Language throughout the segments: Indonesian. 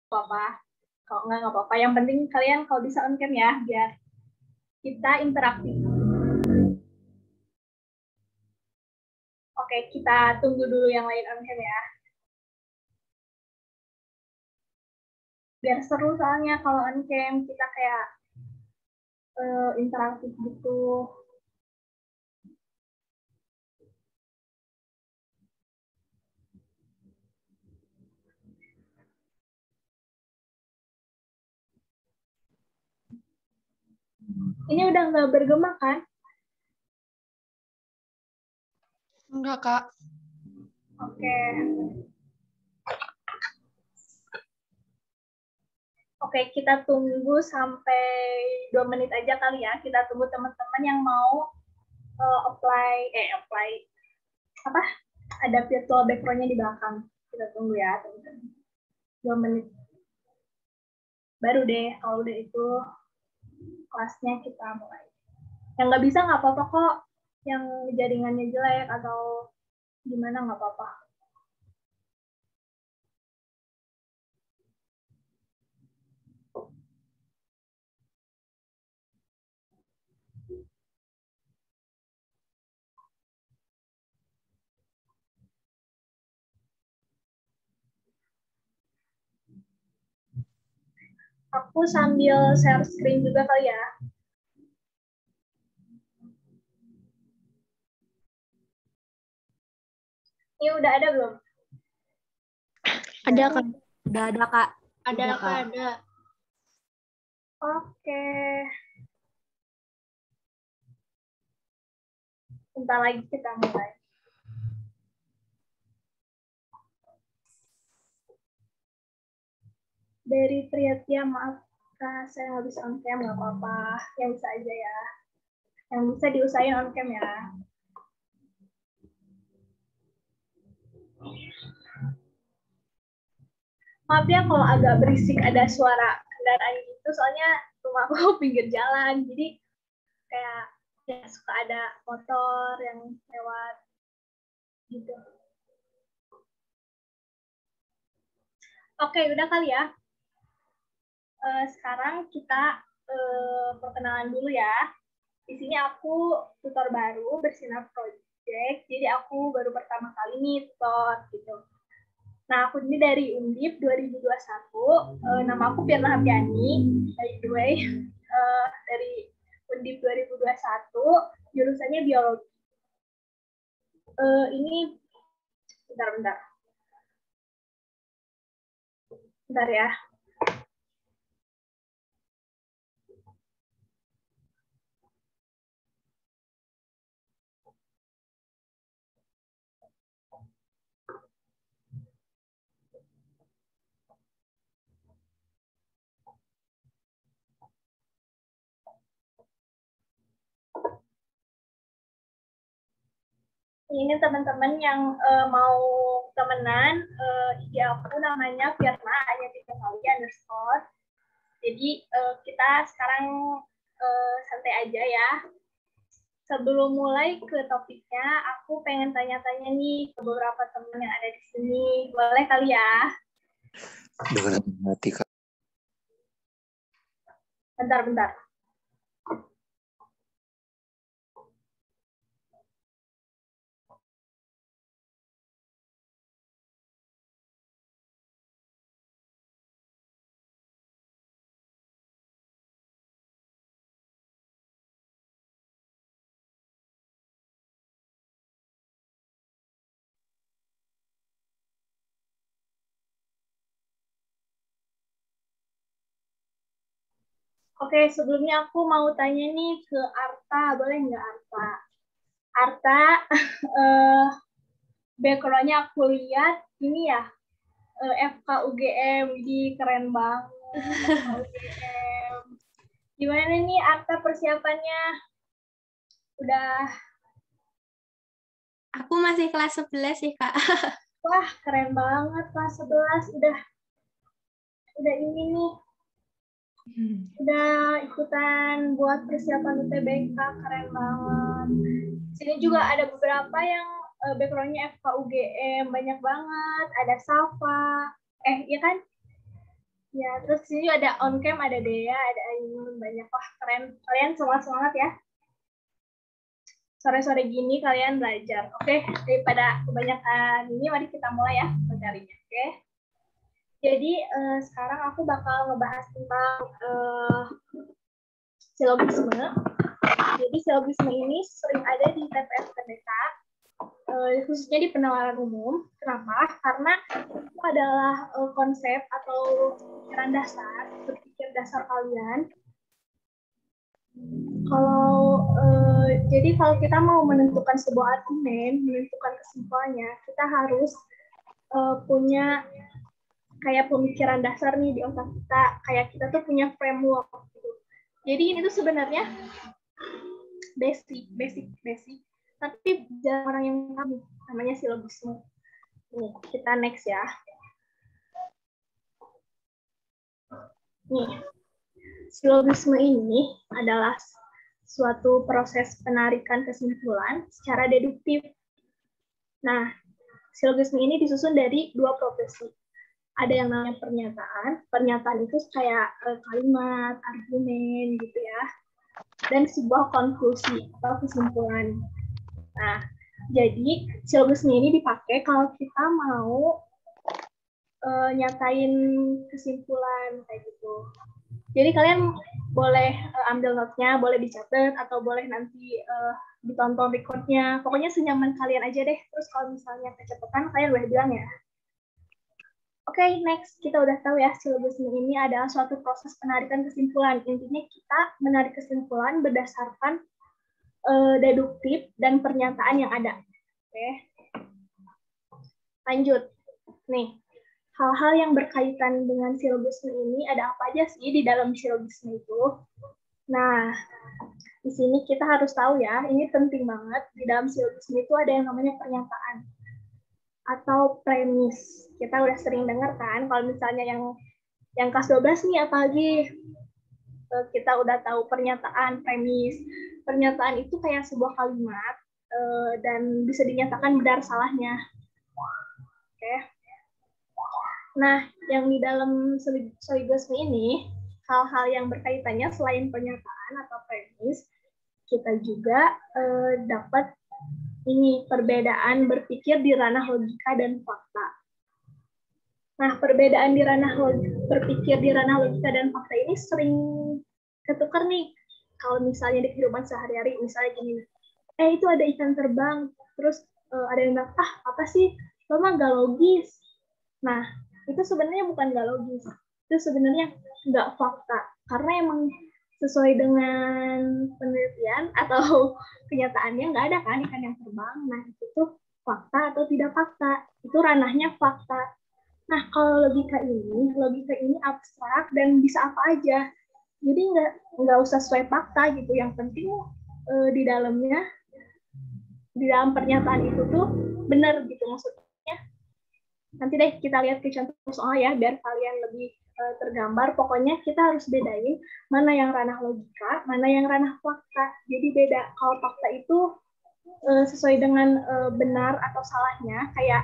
apa-apa. Kalau nggak apa-apa. Yang penting kalian kalau bisa on cam ya, biar kita interaktif. Oke, kita tunggu dulu yang lain on cam ya. Biar seru soalnya kalau on cam kita kayak interaktif gitu. Ini udah nggak bergema kan? Enggak, Kak. Oke. Oke, kita tunggu sampai 2 menit aja kali ya. Kita tunggu teman-teman yang mau apply. Apa? Ada virtual background-nya di belakang. Kita tunggu ya, teman-teman. 2 menit. Baru deh, kalau udah itu kelasnya kita mulai. Yang nggak bisa nggak apa-apa kok. Yang jaringannya jelek atau gimana nggak apa-apa. Aku sambil share screen juga kali ya. Ini udah ada belum? Ada, Kak. Udah ada, Kak. Ada, Kak. Ada. Oke. Bentar lagi kita mulai. Dari Triatia, maaf Kak, saya nggak bisa on cam, nggak apa-apa. Yang bisa aja ya. Yang bisa diusahain on cam ya. Maaf ya kalau agak berisik ada suara kendaraan gitu, soalnya rumah aku pinggir jalan, jadi kayak ya suka ada motor yang lewat gitu. Oke, udah kali ya. Sekarang kita perkenalan dulu ya. Di sini aku tutor baru bersinar project, jadi aku baru pertama kali nih tutor gitu. Nah, aku ini dari Undip 2021. Nama aku Firna Hardiani, by the way. Dari Undip 2021, jurusannya biologi. Ini, bentar ya. Ini teman-teman yang mau temenan, IG aku namanya Firna, hanya _. Jadi kita sekarang santai aja ya. Sebelum mulai ke topiknya, aku pengen tanya-tanya nih ke beberapa teman yang ada di sini. Boleh kali ya? Dengan hati, Kak. Bentar. Oke, sebelumnya aku mau tanya nih ke Arta. Boleh nggak Arta? Arta, background-nya aku lihat ini ya, FK UGM, di keren banget. FK UGM. Gimana nih Arta persiapannya? Udah? Aku masih kelas 11 sih, Kak. Wah, keren banget kelas 11. Udah ini nih. Udah ikutan buat persiapan UTBK, keren banget. Sini juga ada beberapa yang background-nya FK UGM, banyak banget. Ada Safa. Iya kan? Ya, terus di sini ada on cam, ada Dea, ada Ainun, banyak. Wah, keren. Kalian semangat-semangat ya. Sore-sore gini kalian belajar. Oke, daripada kebanyakan ini, mari kita mulai ya materinya. Oke. Jadi sekarang aku bakal ngebahas tentang silogisme. Jadi silogisme ini sering ada di TPS TBK, khususnya di penalaran umum. Kenapa? Karena itu adalah konsep atau pikiran dasar, berpikir dasar kalian. Jadi kalau kita mau menentukan sebuah argumen, menentukan kesimpulannya, kita harus punya kayak pemikiran dasar nih di otak kita, kayak kita tuh punya framework gitu. Jadi ini tuh sebenarnya basic, tapi jarang orang yang tahu, namanya silogisme. Nih, kita next ya. Nih, silogisme ini adalah suatu proses penarikan kesimpulan secara deduktif. Nah, silogisme ini disusun dari dua profesi. Ada yang namanya pernyataan itu kayak kalimat, argumen gitu ya, dan sebuah konklusi atau kesimpulan. Nah, jadi silogisme ini dipakai kalau kita mau nyatain kesimpulan kayak gitu. Jadi kalian boleh ambil note-nya, boleh dicatat, atau boleh nanti ditonton record-nya. Pokoknya senyaman kalian aja deh. Terus kalau misalnya kecepatan, kalian boleh bilang ya. Oke, next. Kita udah tahu ya, silogisme ini adalah suatu proses penarikan kesimpulan. Intinya kita menarik kesimpulan berdasarkan deduktif dan pernyataan yang ada. Oke. Lanjut. Nih, hal-hal yang berkaitan dengan silogisme ini ada apa aja sih di dalam silogisme itu? Nah, di sini kita harus tahu ya, ini penting banget. Di dalam silogisme itu ada yang namanya pernyataan atau premis. Kita udah sering dengar kan, kalau misalnya yang kelas 12 nih apalagi kita udah tahu pernyataan, premis. Pernyataan itu kayak sebuah kalimat dan bisa dinyatakan benar salahnya. Oke. Nah, yang di dalam silogisme ini, hal-hal yang berkaitannya selain pernyataan atau premis, kita juga dapat ini perbedaan berpikir di ranah logika dan fakta. Nah, perbedaan di ranah berpikir di ranah logika dan fakta ini sering ketukar nih. Kalau misalnya di kehidupan sehari-hari, misalnya gini, itu ada ikan terbang, terus ada yang bilang, apa sih, lo mah gak logis. Nah, itu sebenarnya bukan gak logis, itu sebenarnya nggak fakta, karena emang sesuai dengan penelitian atau kenyataannya nggak ada kan ikan yang terbang. Nah, itu tuh fakta atau tidak fakta, itu ranahnya fakta. Nah, kalau logika ini abstrak dan bisa apa aja, jadi nggak usah sesuai fakta gitu, yang penting di dalam pernyataan itu tuh benar gitu maksudnya. Nanti deh kita lihat ke contoh soal ya, biar kalian lebih tergambar. Pokoknya kita harus bedain mana yang ranah logika, mana yang ranah fakta. Jadi beda. Kalau fakta itu sesuai dengan benar atau salahnya, kayak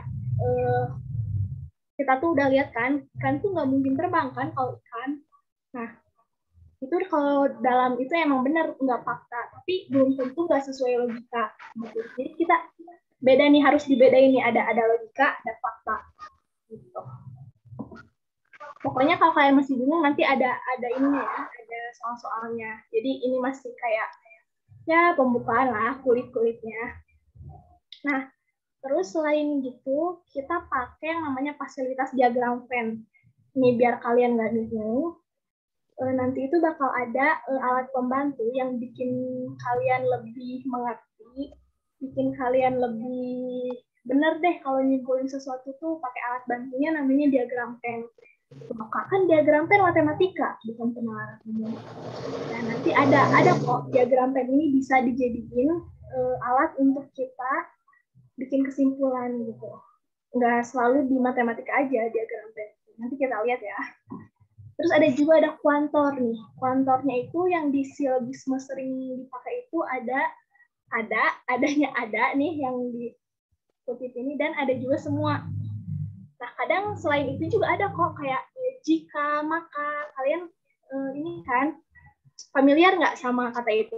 kita tuh udah lihat kan, ikan tuh nggak mungkin terbang kan kalau ikan. Nah, itu kalau dalam itu emang benar, nggak fakta. Tapi belum tentu nggak sesuai logika. Gitu. Jadi kita beda nih, harus dibedain nih, ada logika, ada fakta. Gitu. Pokoknya kalau kalian masih bingung, nanti ada ini ya, ada soal-soalnya. Jadi ini masih kayak ya pembukaan lah, kulit-kulitnya. Nah, terus selain gitu, kita pakai yang namanya fasilitas diagram Venn. Ini biar kalian nggak bingung. Nanti itu bakal ada alat pembantu yang bikin kalian lebih mengerti, bikin kalian lebih benar deh kalau nyimpulin sesuatu tuh pakai alat bantunya namanya diagram Venn. Maka kan diagram Venn matematika, bukan penalaran umum. Nah, nanti ada kok diagram Venn ini bisa dijadiin alat untuk kita bikin kesimpulan gitu. Nggak selalu di matematika aja diagram Venn. Nanti kita lihat ya. Terus ada juga ada kuantor nih. Kuantornya itu yang di silogisme sering dipakai itu adanya nih yang di kutip ini, dan ada juga semua. Nah, kadang selain itu juga ada kok kayak jika, maka. Kalian ini kan familiar nggak sama kata itu?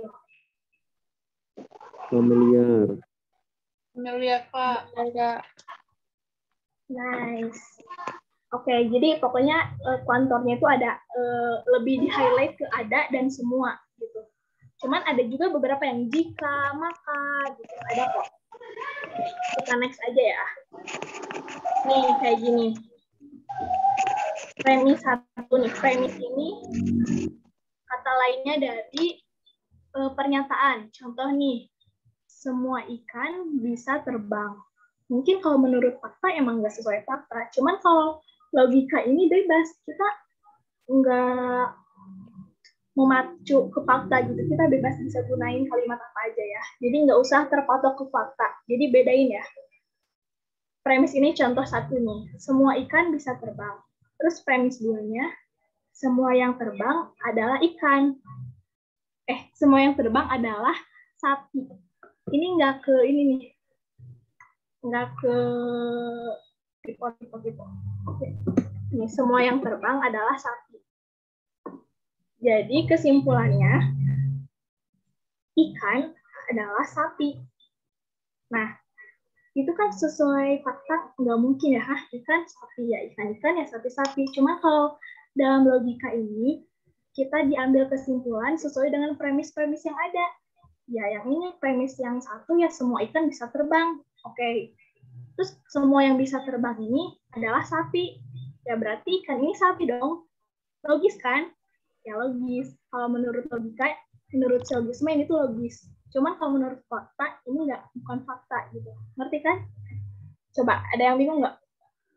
Familiar. Familiar, Kak. Ada. Nice. Oke, jadi pokoknya kontornya itu ada lebih di highlight ke ada dan semua gitu. Cuman ada juga beberapa yang jika, maka gitu. Ada kok. Kita next aja ya. Nih kayak gini. Premis satu nih. Premis ini kata lainnya dari pernyataan. Contoh nih, semua ikan bisa terbang. Mungkin kalau menurut fakta emang nggak sesuai fakta. Cuman kalau logika ini bebas. Kita nggak memacu ke fakta gitu. Kita bebas bisa gunain kalimat apa aja ya. Jadi nggak usah terpatok ke fakta. Jadi bedain ya. Premis ini contoh satu nih. Semua ikan bisa terbang. Terus premis duanya, semua yang terbang adalah ikan. Semua yang terbang adalah sapi. Ini nggak ke ini nih. Nggak ke tipe. Ini semua yang terbang adalah sapi. Jadi kesimpulannya, ikan adalah sapi. Nah, itu kan sesuai fakta, nggak mungkin ya, ikan sapi ya, ikan ya sapi-sapi. Cuma kalau dalam logika ini, kita diambil kesimpulan sesuai dengan premis-premis yang ada. Ya, yang ini premis yang satu ya, semua ikan bisa terbang. Oke. Terus semua yang bisa terbang ini adalah sapi. Ya berarti ikan ini sapi dong. Logis kan? Ya logis. Kalau menurut logika, menurut sillogisme ini tuh logis. Cuman kalau menurut fakta, ini bukan fakta gitu. Ngerti kan? Coba, ada yang bingung nggak?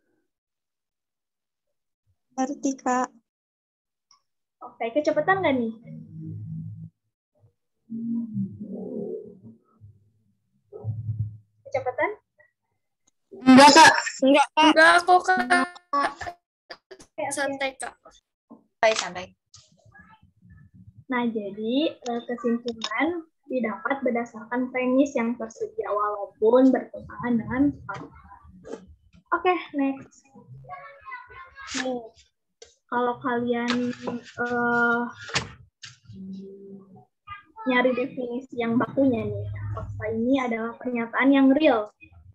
Ngerti, Kak. Oke, kecepatan nggak nih? Kecepatan? Enggak, Kak. Enggak, Kak. Enggak kok, Kak. Oke. Santai, Kak. Santai. Nah, jadi kesimpulan didapat berdasarkan premis yang tersedia walaupun bertentangan dengan fakta. Oke, next. Nih, kalau kalian nyari definisi yang bakunya nih, fakta ini adalah pernyataan yang real,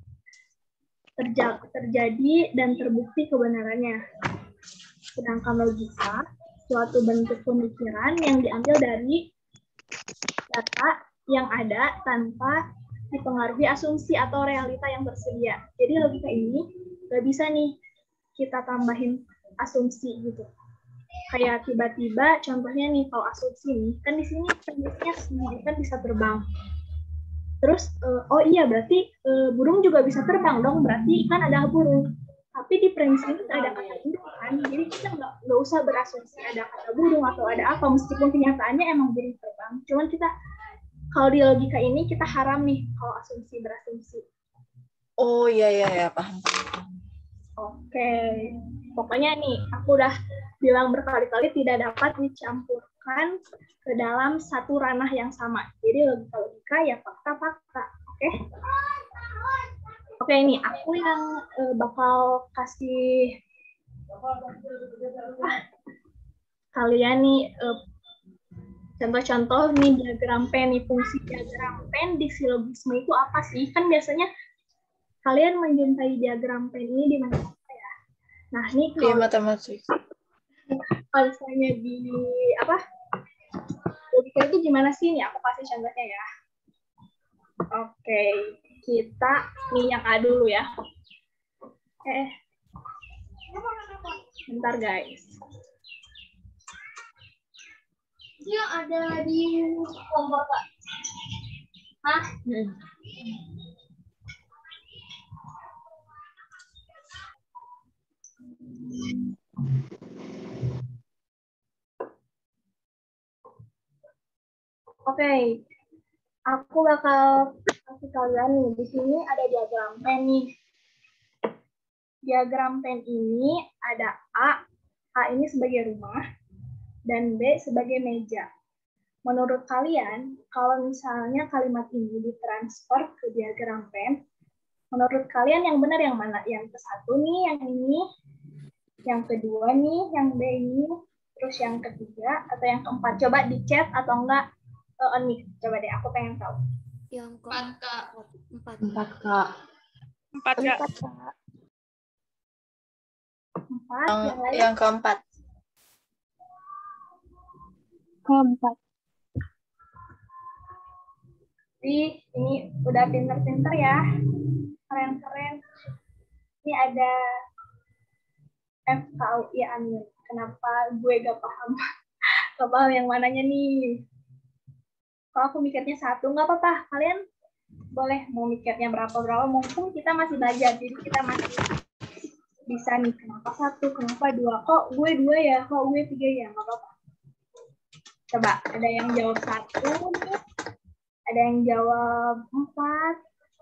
terjadi dan terbukti kebenarannya. Sedangkan logika, suatu bentuk pemikiran yang diambil dari data yang ada tanpa dipengaruhi asumsi atau realita yang tersedia. Jadi logika ini nggak bisa nih kita tambahin asumsi gitu. Kayak tiba-tiba, contohnya nih kalau asumsi nih, kan di sini premisnya semua ikan bisa terbang. Terus, oh iya berarti burung juga bisa terbang dong, berarti ikan adalah burung. Tapi di premis itu ada kata burung kan, jadi kita nggak usah berasumsi ada kata burung atau ada apa, meskipun kenyataannya emang burung terbang. Cuman kita, kalau di logika ini kita haram nih kalau asumsi berasumsi. Oh iya, paham. Oke, pokoknya nih aku udah bilang berkali-kali tidak dapat dicampurkan ke dalam satu ranah yang sama. Jadi logika-logika ya fakta-fakta. Oke? Oke, ini aku yang bakal kasih kalian nih contoh-contoh nih diagram pen nih, fungsi diagram pen di sillogisme itu apa sih? Kan biasanya kalian menjumpai diagram pen ini di mana ya? Nah, ini Di matematik. kalau misalnya di apa? Logika itu gimana sih? Nih aku kasih contohnya ya. Oke, kita nih yang A dulu ya. Bentar guys. Dia ada di kelompok Kak. Hah? Oke. Aku bakal kasih kalian nih, di sini ada diagram pen nih. Diagram pen ini ada A ini sebagai rumah, dan B sebagai meja. Menurut kalian, kalau misalnya kalimat ini ditransfer ke diagram pen, menurut kalian yang benar yang mana? Yang ke satu nih, yang ini, Yang kedua nih, yang B ini. Terus yang ketiga atau yang keempat. Coba di chat atau enggak unmute. Coba deh, aku pengen tahu. Yang keempat. Empat. 4, Kak. 4, Kak. 4, yang lain. Yang keempat. Keempat. Jadi ini udah pinter-pinter ya. Keren-keren. Ini ada FKUI Amin. Kenapa gue gak paham? Gak paham yang mananya nih. Kalau aku mikirnya 1, nggak apa-apa. Kalian boleh mau mikirnya berapa-berapa. Mumpung kita masih belajar. Jadi kita masih bisa nih. Kenapa 1? Kenapa 2? Kok gue 2 ya? Kok gue 3 ya? Nggak apa-apa. Coba, ada yang jawab 1 nih. Ada yang jawab 4.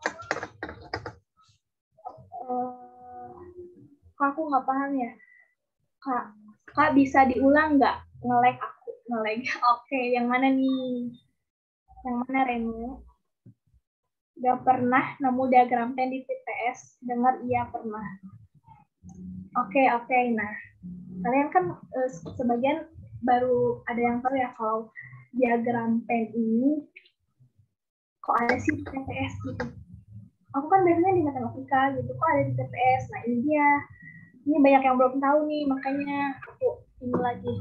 Kak, aku nggak paham ya. Kak bisa diulang nggak? Nge-lag aku. Nge-lag. Oke, yang mana nih? Yang mana, Renu? Gak pernah nemu diagram pen di TPS. Dengar iya pernah. Oke. Nah, kalian kan sebagian baru ada yang tahu ya kalau diagram pen ini kok ada sih di TPS gitu. Aku kan biasanya di matematika gitu, kok ada di TPS. Nah ini dia. Ini banyak yang belum tahu nih, makanya aku ini lagi.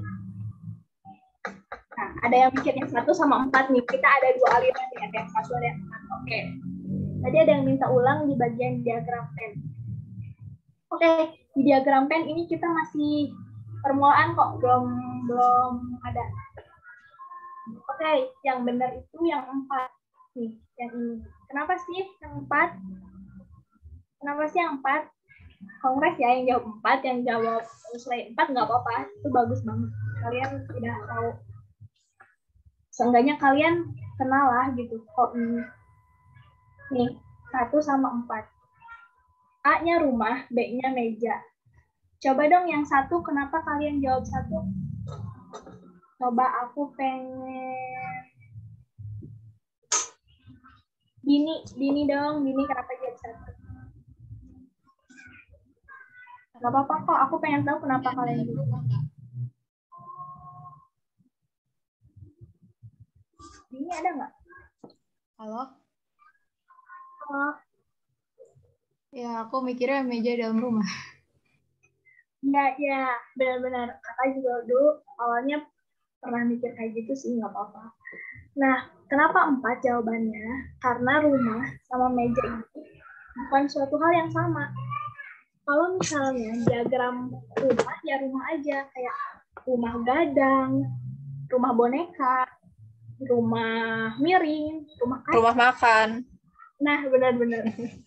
Nah, ada yang mikirnya 1 sama 4 nih. Kita ada 2 aliran nih, ada yang 1, ada yang 4. Oke. Tadi ada yang minta ulang di bagian diagram pen. Oke, di diagram pen ini kita masih permulaan kok, belum ada. Oke, yang benar itu yang 4. Nih, yang ini. Kenapa sih yang 4? Kenapa sih yang 4? Kongres ya yang jawab 4, yang jawab selain 4 nggak apa-apa. Itu bagus banget. Kalian tidak tahu. Seenggaknya kalian kenal lah gitu. Kok ini. Nih, 1 sama 4. A-nya rumah, B-nya meja. Coba dong yang 1, kenapa kalian jawab 1? Coba aku pengen... Dini dong, Dini kenapa jawab 1? Gak apa-apa kok, aku pengen tahu kenapa kalian jawab. Dini ada nggak? Halo? Halo? Ya, aku mikirnya meja dalam rumah. Ya, benar-benar. Kakak juga dulu awalnya pernah mikir kayak gitu sih, nggak apa-apa. Nah, kenapa 4 jawabannya? Karena rumah sama meja itu bukan suatu hal yang sama. Kalau misalnya diagram rumah, ya rumah aja. Kayak rumah gadang, rumah boneka, rumah miring, rumah kaca. Rumah makan. Nah, benar-benar.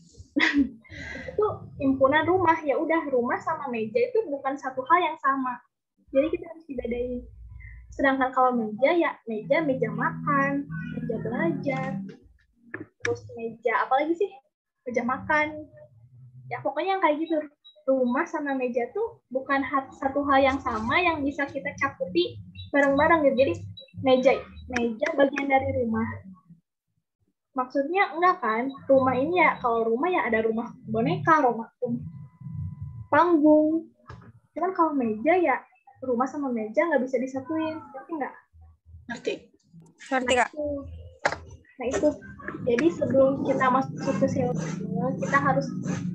Itu himpunan rumah, ya udah rumah sama meja itu bukan satu hal yang sama. Jadi kita harus dibedain. Sedangkan kalau meja ya meja makan, meja belajar, terus meja apalagi sih? Meja makan. Ya pokoknya yang kayak gitu. Rumah sama meja tuh bukan satu hal yang sama yang bisa kita cakupi bareng-bareng gitu. Jadi meja bagian dari rumah. Maksudnya enggak kan, rumah ini ya, kalau rumah ya ada rumah boneka, rumah panggung. Cuman kalau meja ya, rumah sama meja nggak bisa disatuin, ngerti nggak? Ngerti. Ngerti, Kak. Nah itu, jadi sebelum kita masuk ke sales, kita harus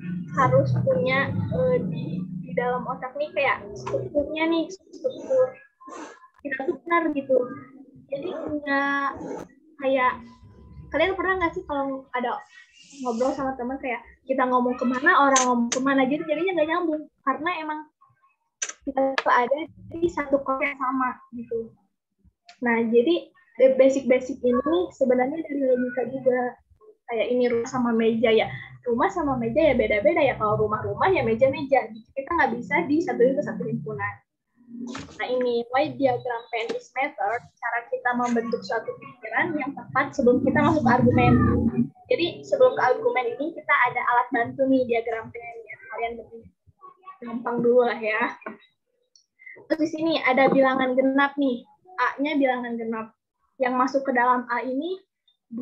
punya di dalam otak nih kayak strukturnya nih, struktur kita tuh benar gitu. Jadi nggak kayak kalian pernah nggak sih kalau ada ngobrol sama teman kayak kita ngomong kemana, orang ngomong kemana, jadi jadinya nggak nyambung karena emang kita ada di satu kota yang sama gitu. Nah jadi basic ini sebenarnya dari logika juga. Kayak ini rumah sama meja ya, rumah sama meja ya beda-beda ya. Kalau rumah ya meja-meja, kita nggak bisa disatuin ke satu himpunan. Nah ini, why diagram pen is matter, cara kita membentuk suatu pikiran yang tepat sebelum kita masuk ke argumen. Jadi sebelum ke argumen ini kita ada alat bantu nih, diagram pen ya. Kalian lebih gampang dulu lah ya. Terus di sini ada bilangan genap nih, A-nya bilangan genap. Yang masuk ke dalam A ini 2,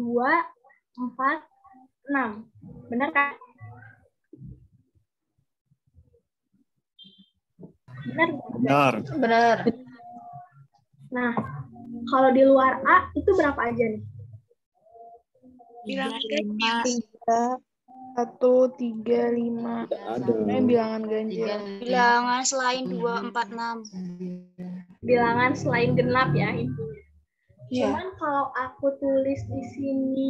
4, 6. Benar kan? Benar nggak? Benar. Benar. Nah, kalau di luar A itu berapa aja nih? Bilang 3, 1, 3, 5. Ada. Bilangan ganjil. Bilangan selain 2, 4, 6. Bilangan selain genap ya intinya. Iya. Cuman kalau aku tulis di sini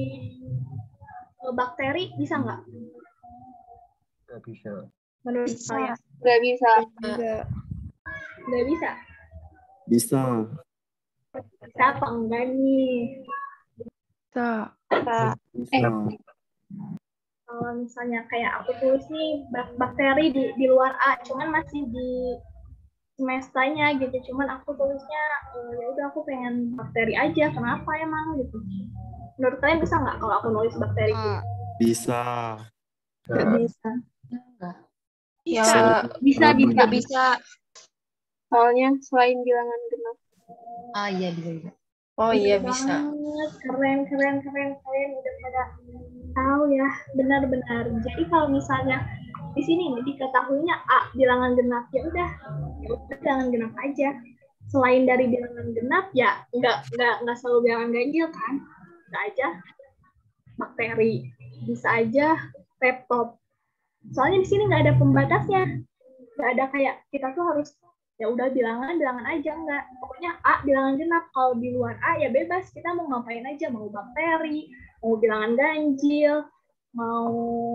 bakteri bisa nggak? Nggak bisa. Menurut kalian? Nggak bisa. Nggak bisa. Bisa. Bisa apa enggak nih? Bisa. Bisa. Kalau misalnya kayak aku tulis nih bakteri di luar A, cuman masih di semestanya gitu. Cuman aku tulisnya ya udah aku pengen bakteri aja. Kenapa emang gitu? Menurut kalian bisa nggak kalau aku nulis bakteri? Bisa. Nggak bisa. Bisa. Bisa. Bisa. Soalnya selain bilangan genap. Ah iya bisa. Oh iya bisa. Banget. Keren. Kalian udah pada tahu ya. Benar-benar. Jadi kalau misalnya di sini nih diketahuinya A bilangan genap, ya udah bilangan genap aja. Selain dari bilangan genap ya nggak selalu bilangan ganjil kan. Bisa aja bakteri, bisa aja laptop. Soalnya di sini nggak ada pembatasnya. Nggak ada kayak kita tuh harus ya udah bilangan aja, enggak. Pokoknya A bilangan genap. Kalau di luar A ya bebas, kita mau ngapain aja, mau bakteri, mau bilangan ganjil, mau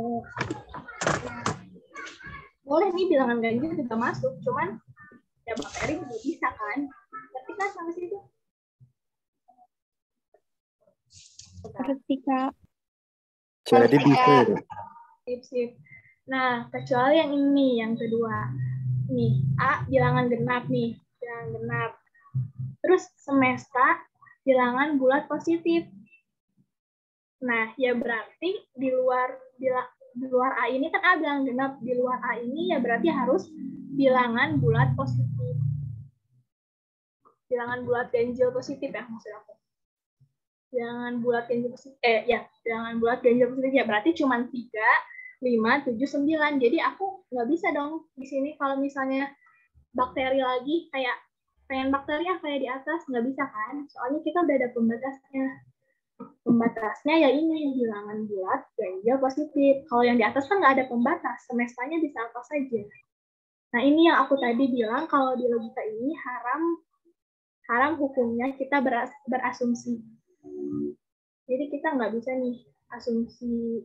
boleh nih bilangan ganjil juga masuk, cuman ya bakteri juga bisa kan. Tapi kan sampai situ. Ketika Jadi bisa. Sip. Nah, kecuali yang ini, yang kedua. Nih, A bilangan genap nih, bilangan genap. Terus semesta bilangan bulat positif. Nah, ya berarti di luar A ini kan A bilangan genap, di luar A ini ya berarti harus bilangan bulat positif. Bilangan bulat ganjil positif ya maksud aku. Bilangan bulat ganjil positif, bilangan bulat ganjil positif ya berarti cuma 3, 5, 7, 9. Jadi aku nggak bisa dong di sini kalau misalnya bakteri lagi kayak pengen bakteri kayak di atas, nggak bisa kan? Soalnya kita udah ada pembatasnya. Pembatasnya ya ini bilangan bulat ganjil positif. Kalau yang di atas kan nggak ada pembatas, semestanya bisa apa saja. Nah ini yang aku tadi bilang kalau di logika ini haram hukumnya kita berasumsi. Jadi kita nggak bisa nih asumsi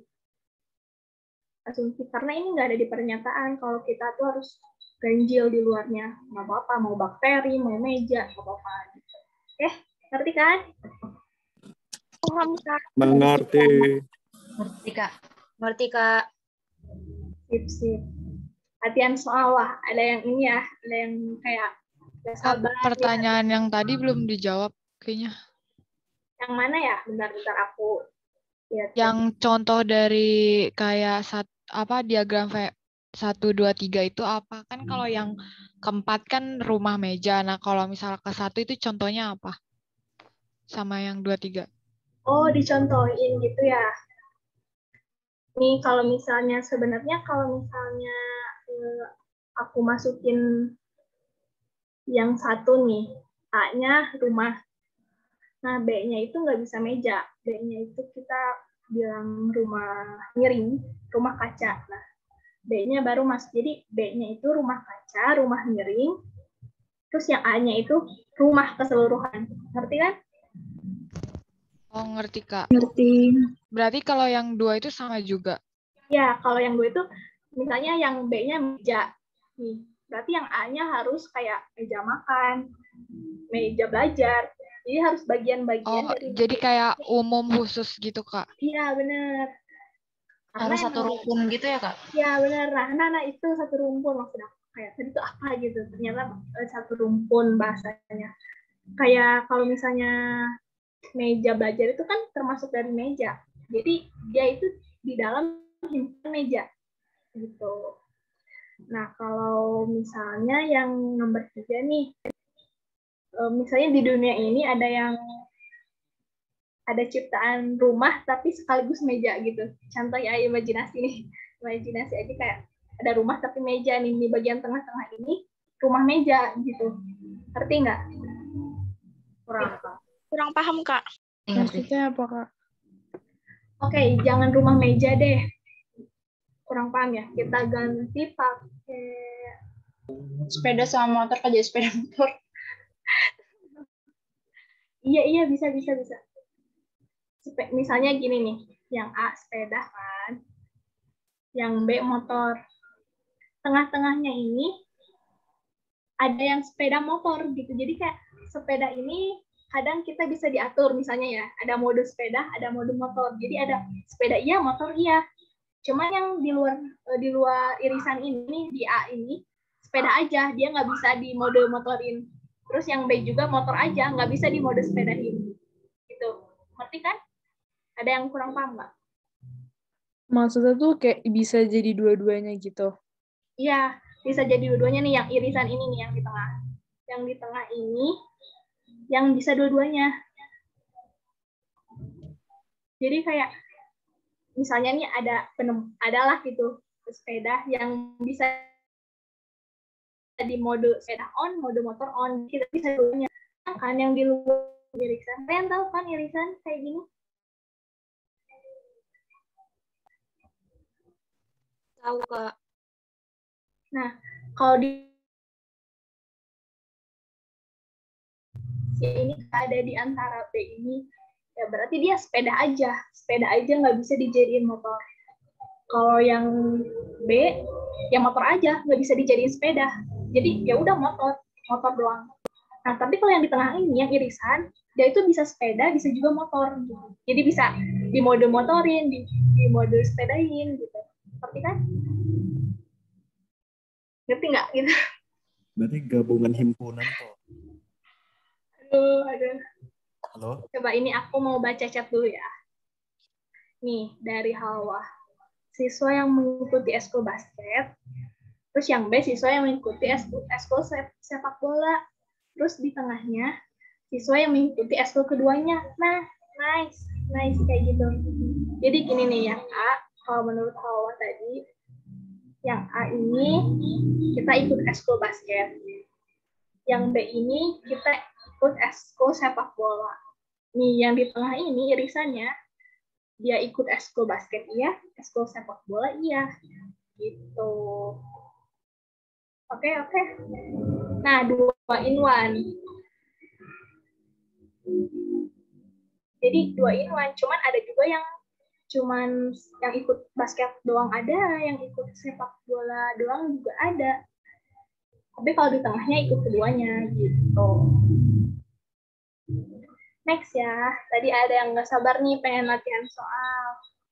karena ini nggak ada di pernyataan kalau kita tuh harus ganjil di luarnya, nggak apa-apa, mau bakteri, mau meja, nggak apa-apa gitu. Oke, ngerti kan? Paham, Kak. Mengerti. Ngerti, Kak. Sip. Latihan soal lah, ada yang ini ya, ada yang kayak gak sabar. Pertanyaan yang tadi belum dijawab kayaknya. Yang mana ya? Bentar aku lihat. Yang contoh dari kayak diagram 1, 2, 3 itu apa? Kan kalau yang keempat kan rumah meja. Nah, kalau misalnya ke 1 itu contohnya apa? Sama yang 2, 3. Oh, dicontohin gitu ya. Nih, kalau misalnya aku masukin yang 1 nih, A-nya rumah. Nah, B-nya itu nggak bisa meja. B-nya itu kita bilang rumah miring, rumah kaca. Nah, B-nya baru masuk. Jadi, B-nya itu rumah kaca, rumah miring. Terus yang A-nya itu rumah keseluruhan. Ngerti kan? Oh, ngerti, Kak. ngerti. Berarti kalau yang 2 itu sama juga? Ya, kalau yang 2 itu, misalnya yang B-nya meja. Nih, berarti yang A-nya harus kayak meja makan, meja belajar. Jadi harus bagian-bagian dari jadi kayak umum khusus gitu, Kak? Iya, benar. Harus satu rumpun gitu ya, Kak? Iya, benar. Nah, itu satu rumpun maksudnya. Kayak tadi itu apa gitu. Ternyata satu rumpun bahasanya. Kayak kalau misalnya meja belajar itu kan termasuk dari meja. Jadi dia itu di dalam himpunan meja. Gitu. Nah, kalau misalnya yang nomor 3 nih, misalnya di dunia ini ada ciptaan rumah tapi sekaligus meja gitu. Contoh ya, imajinasi nih. Imajinasi aja kayak ada rumah tapi meja nih. Di bagian tengah-tengah ini rumah meja gitu. Ngerti nggak? Kurang paham, Kak. Maksudnya apa, Kak? Oke, jangan rumah meja deh. Kurang paham ya. Kita ganti pakai Sepeda sama motor aja, sepeda motor. iya bisa. Misalnya gini nih, yang A sepeda kan, yang B motor. Tengah-tengahnya ini ada yang sepeda motor gitu. Jadi kayak sepeda ini kadang kita bisa diatur misalnya ya, ada mode sepeda, ada mode motor. Jadi ada sepeda iya, motor iya. Cuma yang di luar irisan ini di A ini sepeda aja, dia nggak bisa di mode motorin. Terus yang B juga motor aja, nggak bisa di mode sepedain. Gitu. Ngerti kan? Ada yang kurang paham nggak? Maksudnya tuh kayak bisa jadi dua-duanya gitu. Iya, bisa jadi dua-duanya nih, yang irisan ini nih, yang di tengah. Yang di tengah ini, yang bisa dua-duanya. Jadi kayak, misalnya nih adalah gitu, sepeda yang bisa di mode sepeda on, mode motor on, kita bisa dua-duanya. Kan yang di luar irisan, kalian tahu kan irisan kayak gini? Tahu, Kak. Nah, kalau di ini ada di antara B ini, ya berarti dia sepeda aja nggak bisa dijadiin motor. Kalau yang B, ya motor aja nggak bisa dijadiin sepeda. Jadi ya udah motor doang. Nah, tapi kalau yang di tengah ini, yang irisan, dia itu bisa sepeda, bisa juga motor. Gitu. Jadi bisa di mode motorin, di mode sepedain gitu. Seperti kan? Ngerti nggak gitu? Berarti gabungan himpunan tuh. Aduh. Halo? Coba ini aku mau baca chat dulu ya. Nih, dari Halwa. Siswa yang mengikuti eskul basket. Terus yang B, siswa yang mengikuti eskul sepak bola. Terus di tengahnya, siswa yang mengikuti eskul keduanya. Nah, nice kayak gitu. Jadi gini nih, yang A, kalau menurut Halwa tadi, yang A ini kita ikut eskul basket. Yang B ini kita ikut eskul sepak bola. Nih, yang di tengah ini irisannya, dia ikut eskul basket iya, eskul sepak bola iya. Gitu. Oke. Nah, 2 in 1. Jadi 2 in 1, cuman ada juga yang ikut basket doang ada, yang ikut sepak bola doang juga ada. Tapi kalau di tengahnya ikut keduanya gitu. Next ya, tadi ada yang nggak sabar nih pengen latihan soal.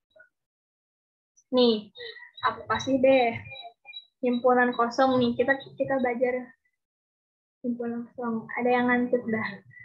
Nih, aku kasih deh himpunan kosong nih, kita belajar himpunan kosong. Ada yang ngantuk dah.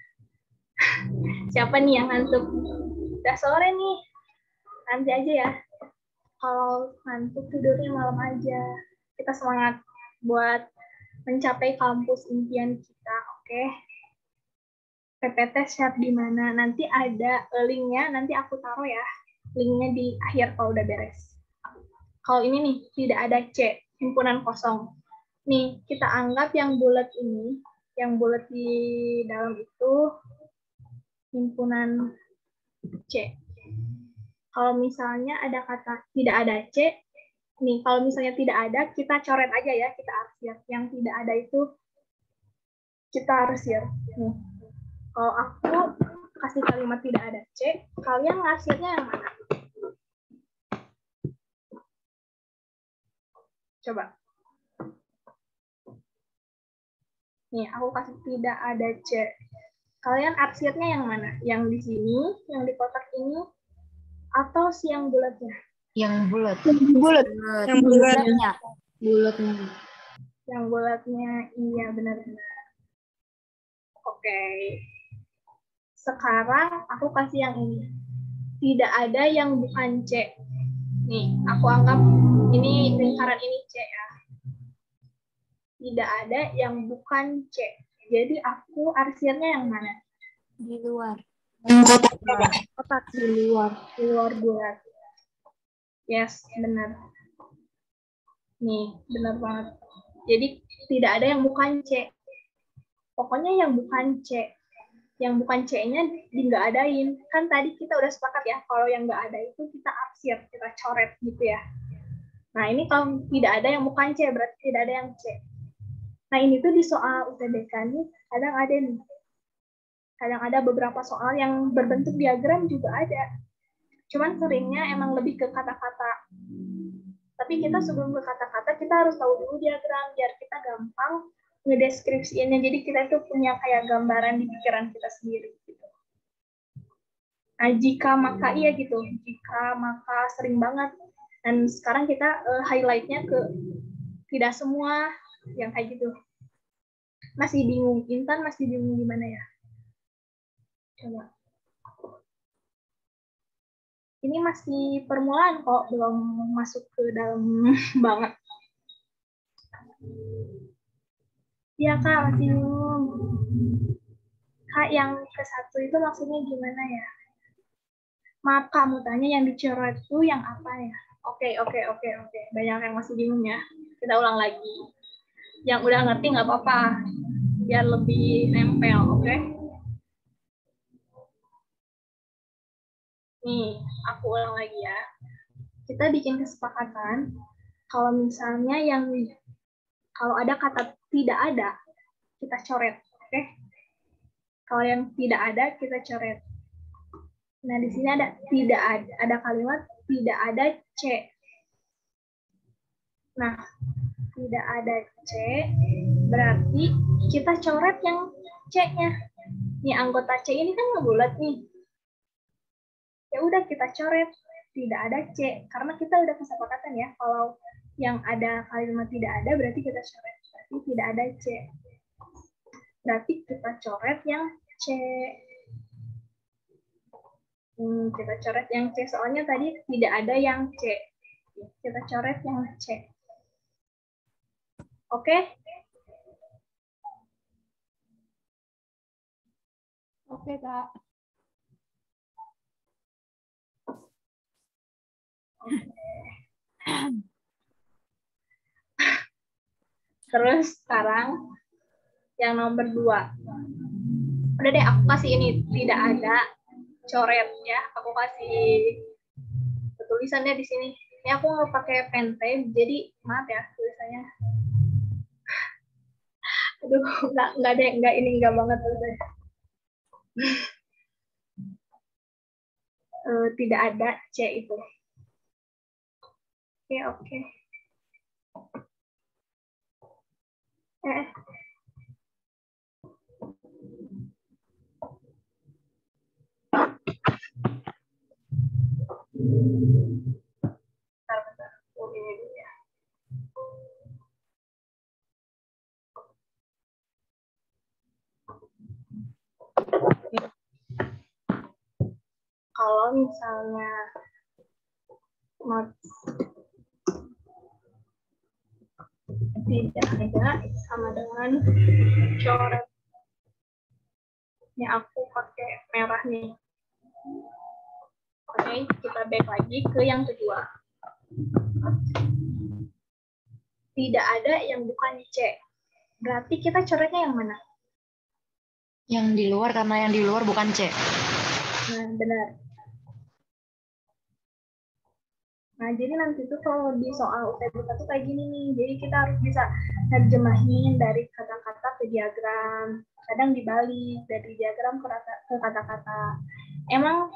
Siapa nih yang ngantuk? Udah sore nih, nanti aja ya. Kalau ngantuk tidurnya malam aja. Kita semangat buat mencapai kampus impian kita, oke? PPT share di mana? Nanti ada linknya, nanti aku taruh ya. Linknya di akhir kalau udah beres. Kalau ini nih, tidak ada C, himpunan kosong. Nih, kita anggap yang bulat ini, yang bulat di dalam itu, himpunan C. Kalau misalnya ada kata tidak ada C, nih, kalau misalnya tidak ada, kita coret aja ya, kita arsir. Yang tidak ada itu, kita arsir. Nih. Kalau aku kasih kalimat tidak ada C, kalian ngasihnya yang mana? Coba. Nih, aku kasih tidak ada C. Kalian arsirnya yang mana? Yang di sini, yang di kotak ini, atau si yang bulatnya? Yang bulat. Yang bulatnya. Bulatnya. Yang bulatnya, iya benar-benar. Oke. Sekarang aku kasih yang ini. Tidak ada yang bukan C. Nih, aku anggap ini lingkaran ini C ya. Tidak ada yang bukan C. Jadi aku arsirnya yang mana? Di luar. Kotak di luar bulat. Yes, benar. Nih, benar banget. Jadi tidak ada yang bukan C. Pokoknya yang bukan C. Yang bukan C-nya nggak adain. Kan tadi kita udah sepakat ya, kalau yang nggak ada itu kita arsir, kita coret gitu ya. Nah ini kalau tidak ada yang bukan C, berarti tidak ada yang C. Nah ini tuh di soal UTBK nih, kadang ada nih. Kadang ada beberapa soal yang berbentuk diagram juga ada. Cuman seringnya emang lebih ke kata-kata. Tapi kita sebelum ke kata-kata, kita harus tahu dulu diagram, biar kita gampang ngedeskripsiinnya. Jadi kita tuh punya kayak gambaran di pikiran kita sendiri. Gitu. Nah, jika maka iya gitu. Jika maka sering banget. Dan sekarang kita highlight-nya ke tidak semua yang kayak gitu. Masih bingung. Intan masih bingung gimana ya? Coba. Ini masih permulaan kok, belum masuk ke dalam banget. Ya Kak, masih bingung. Kak, yang ke-1 itu maksudnya gimana ya? Maaf Kak, mau tanya yang dicoret itu yang apa ya? Oke. Banyak yang masih bingung ya. Kita ulang lagi. Yang udah ngerti nggak apa-apa. Biar lebih nempel, oke? Nih, aku ulang lagi ya. Kita bikin kesepakatan, kalau misalnya kalau ada kata tidak ada, kita coret, oke? Kalau yang tidak ada, kita coret. Nah, di sini ada kalimat tidak ada C. Nah, tidak ada C, berarti kita coret yang C-nya. Nih, anggota C ini kan ngebulat nih. Ya udah kita coret, tidak ada C. Karena kita udah kesepakatan ya, kalau yang ada kalimat tidak ada, berarti kita coret. Berarti tidak ada C. Berarti kita coret yang C. Kita coret yang C, soalnya tadi tidak ada yang C. Kita coret yang C. Oke? Oke, Kak. Terus sekarang yang nomor 2. Udah deh, aku kasih ini tidak ada coret ya. Aku kasih tulisannya di sini. Ini aku mau pakai pen tab, jadi maaf ya tulisannya. Aduh, nggak banget tulisannya. Tidak ada C itu. Oke. Bentar. Ini dulu ya. Kalau misalnya notes tidak ada sama dengan coret. Ini aku pakai merah nih. Oke, kita back lagi ke yang kedua. Tidak ada yang bukan C. Berarti kita coretnya yang mana? Yang di luar, karena yang di luar bukan C. Nah, benar. Nah, jadi nanti tuh kalau di soal UTBK tuh kayak gini nih. Jadi kita harus bisa terjemahin dari kata-kata ke diagram. Kadang dibalik dari diagram ke kata-kata. Emang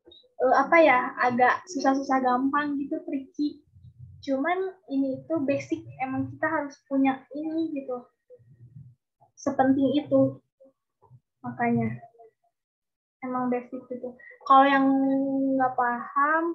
agak susah-susah gampang gitu, tricky. Cuman ini tuh basic, emang kita harus punya ini gitu. Sepenting itu. Makanya. Emang basic gitu. Kalau yang nggak paham,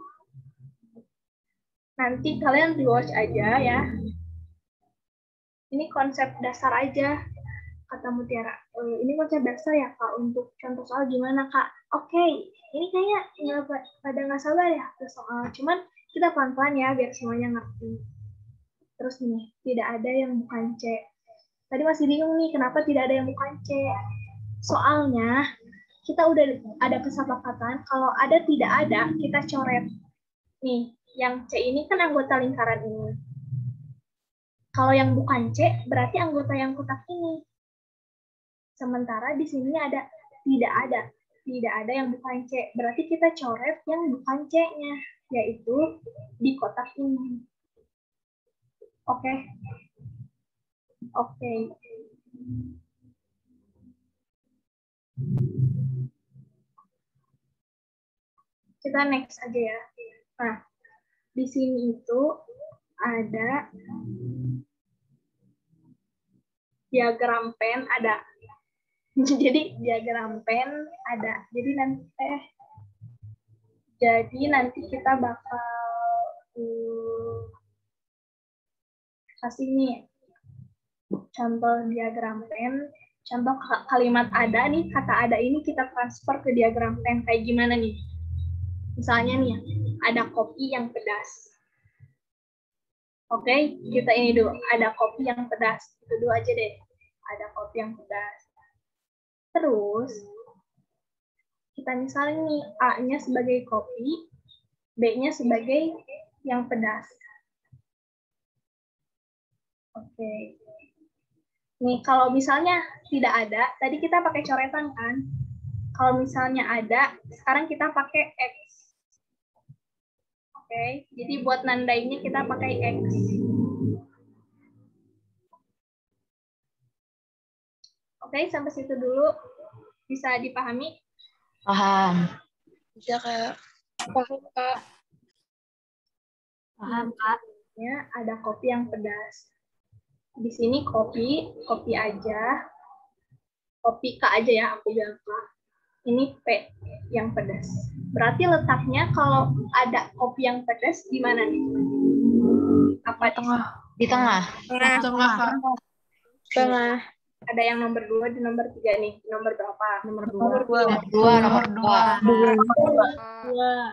nanti kalian rewatch aja ya. Ini konsep dasar aja, kata Mutiara. Ini konsep dasar ya Kak, untuk contoh soal gimana Kak? Oke, ini kayaknya nggak sabar ya ke soal. Cuman kita pelan-pelan ya, biar semuanya ngerti. Terus nih, tidak ada yang bukan C. Tadi masih bingung nih, kenapa tidak ada yang bukan C? Soalnya, kita udah ada kesepakatan, kalau ada tidak ada, kita coret. Nih, yang C ini kan anggota lingkaran ini. Kalau yang bukan C, berarti anggota yang kotak ini. Sementara di sini tidak ada yang bukan C. Berarti kita coret yang bukan C-nya, yaitu di kotak ini. Oke. Oke. Kita next aja ya. Nah, di sini itu ada diagram pen ada. Jadi diagram pen ada. Jadi nanti kita bakal kasih nih contoh diagram pen, contoh kalimat ada nih, kata ada ini kita transfer ke diagram pen kayak gimana nih? Misalnya nih, ada kopi yang pedas. Oke, kita ini dulu, ada kopi yang pedas. Itu dulu aja deh, ada kopi yang pedas. Terus, kita misalnya nih, A-nya sebagai kopi, B-nya sebagai yang pedas. Oke. Nih, kalau misalnya tidak ada, tadi kita pakai coretan kan? Kalau misalnya ada, sekarang kita pakai X. Oke, jadi buat nandainya kita pakai X. Oke, sampai situ dulu. Bisa dipahami? Paham. Bisa Kak. Paham, Kak. Paham, Kak. Ada kopi yang pedas. Di sini kopi aja. Kopi K aja ya, aku bilang K. Ini P yang pedas. Berarti letaknya kalau ada kopi yang pedas di mana nih? Apa Tengah. Di tengah. Tengah Kak. Tengah. Ada yang nomor 2 di nomor 3 nih. Nomor berapa? Nomor 2. Nomor 2.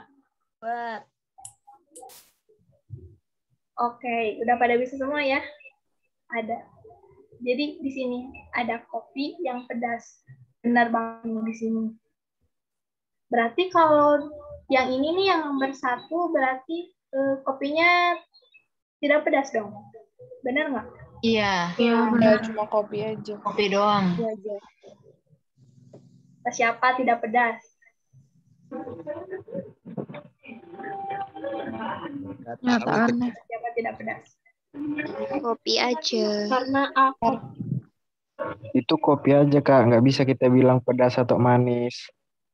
Oke, udah pada bisa semua ya? Ada. Jadi di sini ada kopi yang pedas. Benar banget di sini. Berarti kalau yang ini nih yang nomor 1 berarti kopinya tidak pedas dong. Benar nggak? Iya. Benar, cuma kopi aja. Kopi doang. Siapa tidak pedas? Nyataannya. Siapa tidak pedas? Kopi aja. Karena aku. Itu kopi aja, Kak. Nggak bisa kita bilang pedas atau manis.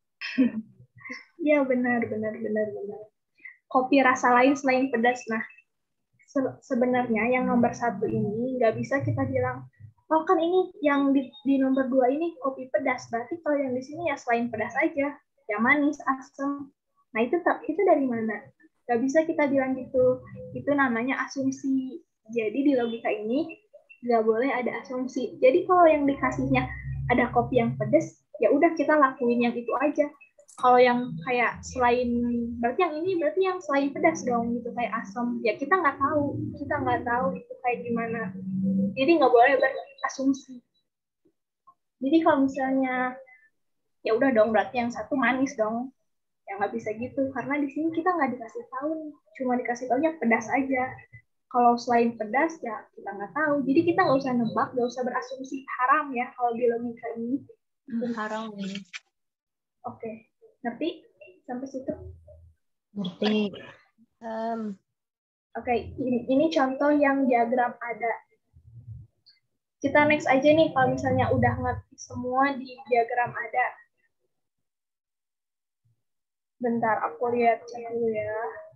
Iya benar. Kopi rasa lain selain pedas. Nah, sebenarnya yang nomor 1 ini nggak bisa kita bilang, oh kan ini yang di nomor 2 ini kopi pedas. Berarti kalau yang di sini ya selain pedas aja, ya manis, asam. Nah itu dari mana? Nggak bisa kita bilang gitu. Itu namanya asumsi. Jadi di logika ini nggak boleh ada asumsi. Jadi kalau yang dikasihnya ada kopi yang pedas, ya udah kita lakuin yang itu aja. Kalau yang kayak selain, berarti yang ini berarti yang selain pedas dong, gitu kayak asam. Ya kita nggak tahu itu kayak gimana. Jadi nggak boleh berasumsi. Jadi kalau misalnya ya udah dong, berarti yang satu manis dong. Ya nggak bisa gitu, karena di sini kita nggak dikasih tahu, cuma dikasih taunya pedas aja. Kalau selain pedas ya kita nggak tahu. Jadi kita nggak usah nebak, nggak usah berasumsi. Haram ya kalau di logika ini. Haram ini. Oke. Ngerti sampai situ? Ngerti. Oke, ini contoh yang diagram ada. Kita next aja nih kalau misalnya udah ngerti semua di diagram ada. Bentar, aku lihat dulu ya.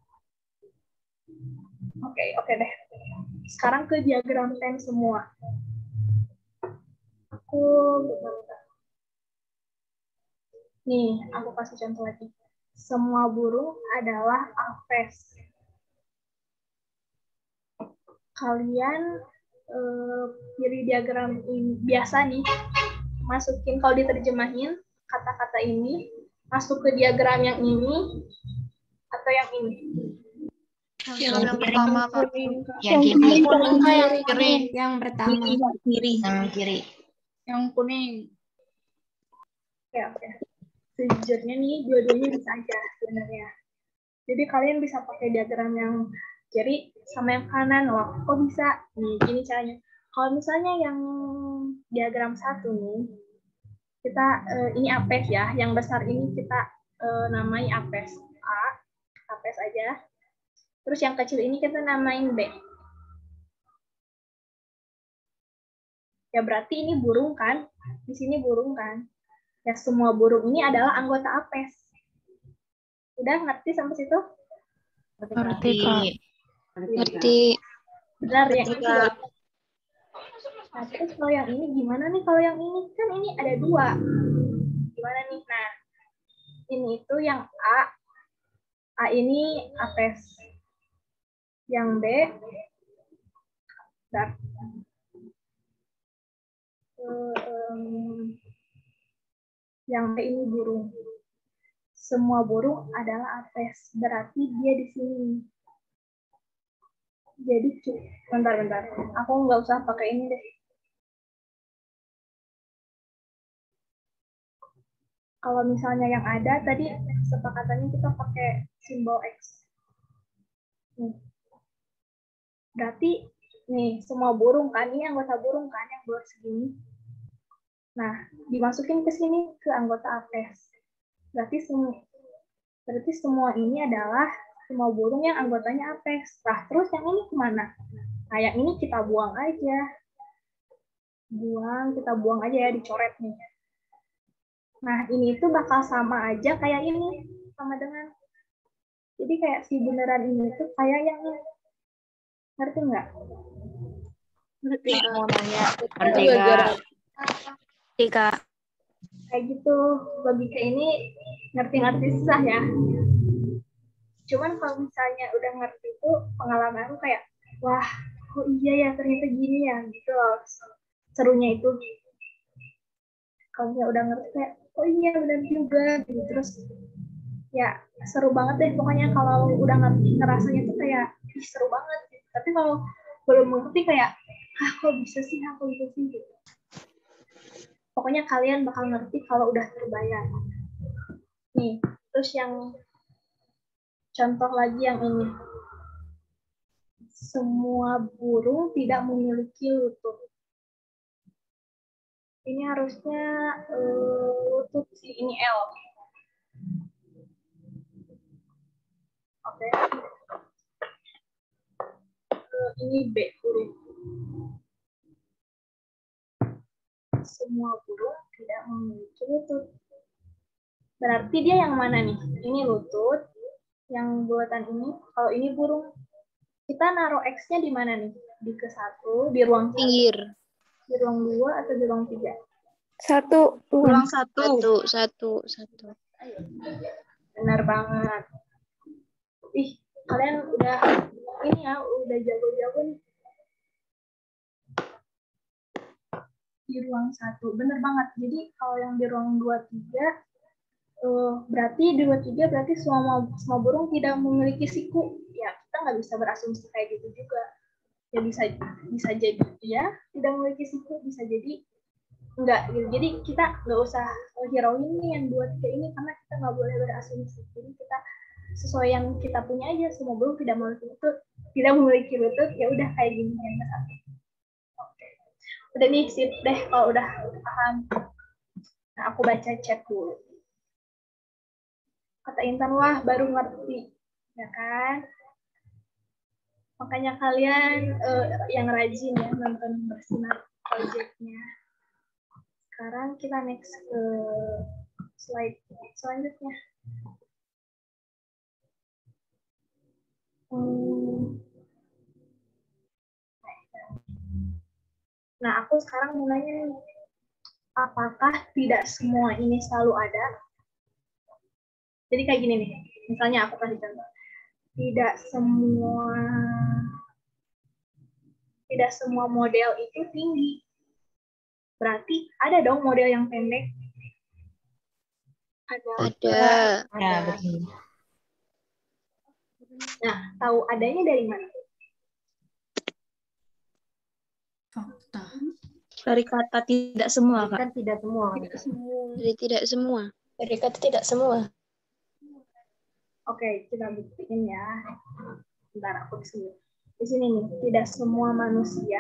Oke deh. Sekarang ke diagram pen semua. Nih, aku kasih contoh lagi. Semua burung adalah aves. Kalian pilih diagram ini biasa nih, masukin kalau diterjemahin kata-kata ini, masuk ke diagram yang ini atau yang ini. Yang pertama Kak. Yang kiri. Yang pertama. Yang kiri. Yang kuning. Oke. Sejujurnya nih, dua-duanya bisa aja sebenarnya. Jadi kalian bisa pakai diagram yang kiri sama yang kanan. Wah, kok bisa? Nih, gini caranya. Kalau misalnya yang diagram 1 nih, kita ini apes ya. Yang besar ini kita namai apes A, apes aja. Terus yang kecil ini kita namain B. Ya berarti ini burung kan? Di sini burung kan? Ya semua burung ini adalah anggota apes. Udah ngerti sampai situ? Ngerti, Kak. Ngerti. Benar ya. Nah, terus kalau yang ini gimana nih? Kalau yang ini kan ini ada 2. Gimana nih? Nah, ini itu yang A. A ini apes. Yang B. Bentar. Yang B ini burung. Semua burung adalah apes. Berarti dia di sini. Jadi, bentar. Aku nggak usah pakai ini deh. Kalau misalnya yang ada, tadi sepakatannya kita pakai simbol X. Nih. Berarti, nih, semua burung kan, ini anggota burung kan, yang buat segini. Nah, dimasukin ke sini, ke anggota apes. Berarti semua ini adalah semua burung yang anggotanya apes. Nah, terus yang ini kemana? Nah, yang ini kita buang aja. Kita buang aja ya, dicoret nih. Nah, ini tuh bakal sama aja kayak ini. Sama dengan. Jadi kayak si beneran ini tuh kayak yang ini. Ngerti nggak? Ngerti. Mau nanya. Ngerti, Kak. Ngerti, Kak. Kayak gitu. Logika ini ngerti-ngerti susah ya. Cuman kalau misalnya udah ngerti itu pengalaman aku kayak, wah, oh iya ya ternyata gini ya gitu loh. Serunya itu. Kalau misalnya udah ngerti kayak, oh iya benar juga gitu. Terus ya seru banget deh pokoknya kalau udah ngerti ngerasanya tuh kayak seru banget gitu. Tapi kalau belum ngerti kayak, kok bisa sih gitu. Pokoknya kalian bakal ngerti kalau udah terbayar. Nih, terus yang contoh lagi yang ini. Semua burung tidak memiliki lutut. Ini harusnya lutut sih, ini L. Oke. Ini B huruf. Semua burung tidak memiliki lutut. Berarti dia yang mana nih? Ini lutut. Yang buatan ini. Kalau ini burung. Kita naruh X-nya di mana nih? Di ke-1, di ruang Pinggir. Di ruang 2 atau di ruang 3? 1. Ruang 1. Benar banget. Ih, kalian udah ini ya, udah jago-jago nih. Di ruang 1, benar banget. Jadi kalau yang di ruang 2, 3, berarti di ruang 3 berarti semua burung tidak memiliki siku. Ya, kita nggak bisa berasumsi kayak gitu juga. Ya bisa jadi ya tidak memiliki siku, bisa jadi enggak gitu. Jadi kita nggak usah hirauin nih yang 2, 3 ini karena kita nggak boleh berasumsi. Jadi kita sesuai yang kita punya aja. Semua burung tidak memiliki lutut, ya udah kayak gini yang satu. Oke. Udah nih sip deh kalau udah paham. Nah, aku baca chat dulu. Kata Intan, wah baru ngerti, ya kan? Makanya kalian yang rajin ya nonton Bersinar project-nya. Sekarang kita next ke slide selanjutnya. Nah, aku sekarang mau nanya nih, apakah tidak semua ini selalu ada? Jadi kayak gini nih, misalnya aku kasih contoh. Tidak semua model itu tinggi. Berarti ada dong model yang pendek. Ada. Ya, betul. Nah, tahu adanya dari mana? Dari kata tidak semua, Kak. Kan tidak semua. Jadi tidak semua. Dari kata tidak semua. Oke, kita buktiin ya. Bentar, aku di sini nih, tidak semua manusia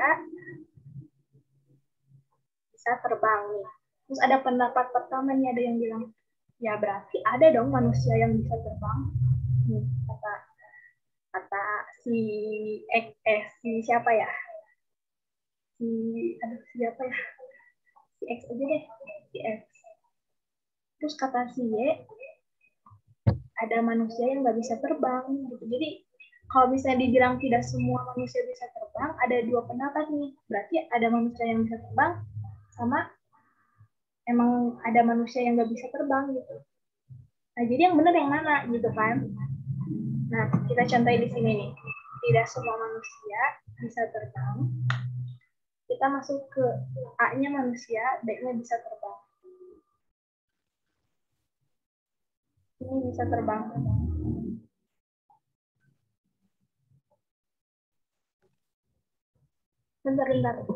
bisa terbang nih. Terus ada pendapat pertama nih, ada yang bilang, ya berarti ada dong manusia yang bisa terbang. Nih, kata si si siapa ya? Siapa ya? Si X aja deh, si X. Terus kata si Y, ada manusia yang nggak bisa terbang gitu. Jadi kalau misalnya dibilang tidak semua manusia bisa terbang, ada dua pendapat nih. Berarti ada manusia yang bisa terbang, sama emang ada manusia yang nggak bisa terbang gitu. Nah, jadi yang benar yang mana gitu kan? Nah, kita contohin di sini nih. Tidak semua manusia bisa terbang. Kita masuk ke A-nya manusia, B-nya bisa terbang. Ini bisa terbang. Bentar.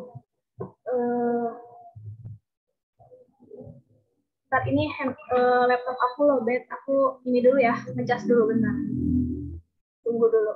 Saat ini laptop aku lowbat. Aku ini dulu ya, ngecas dulu bentar. Tunggu dulu.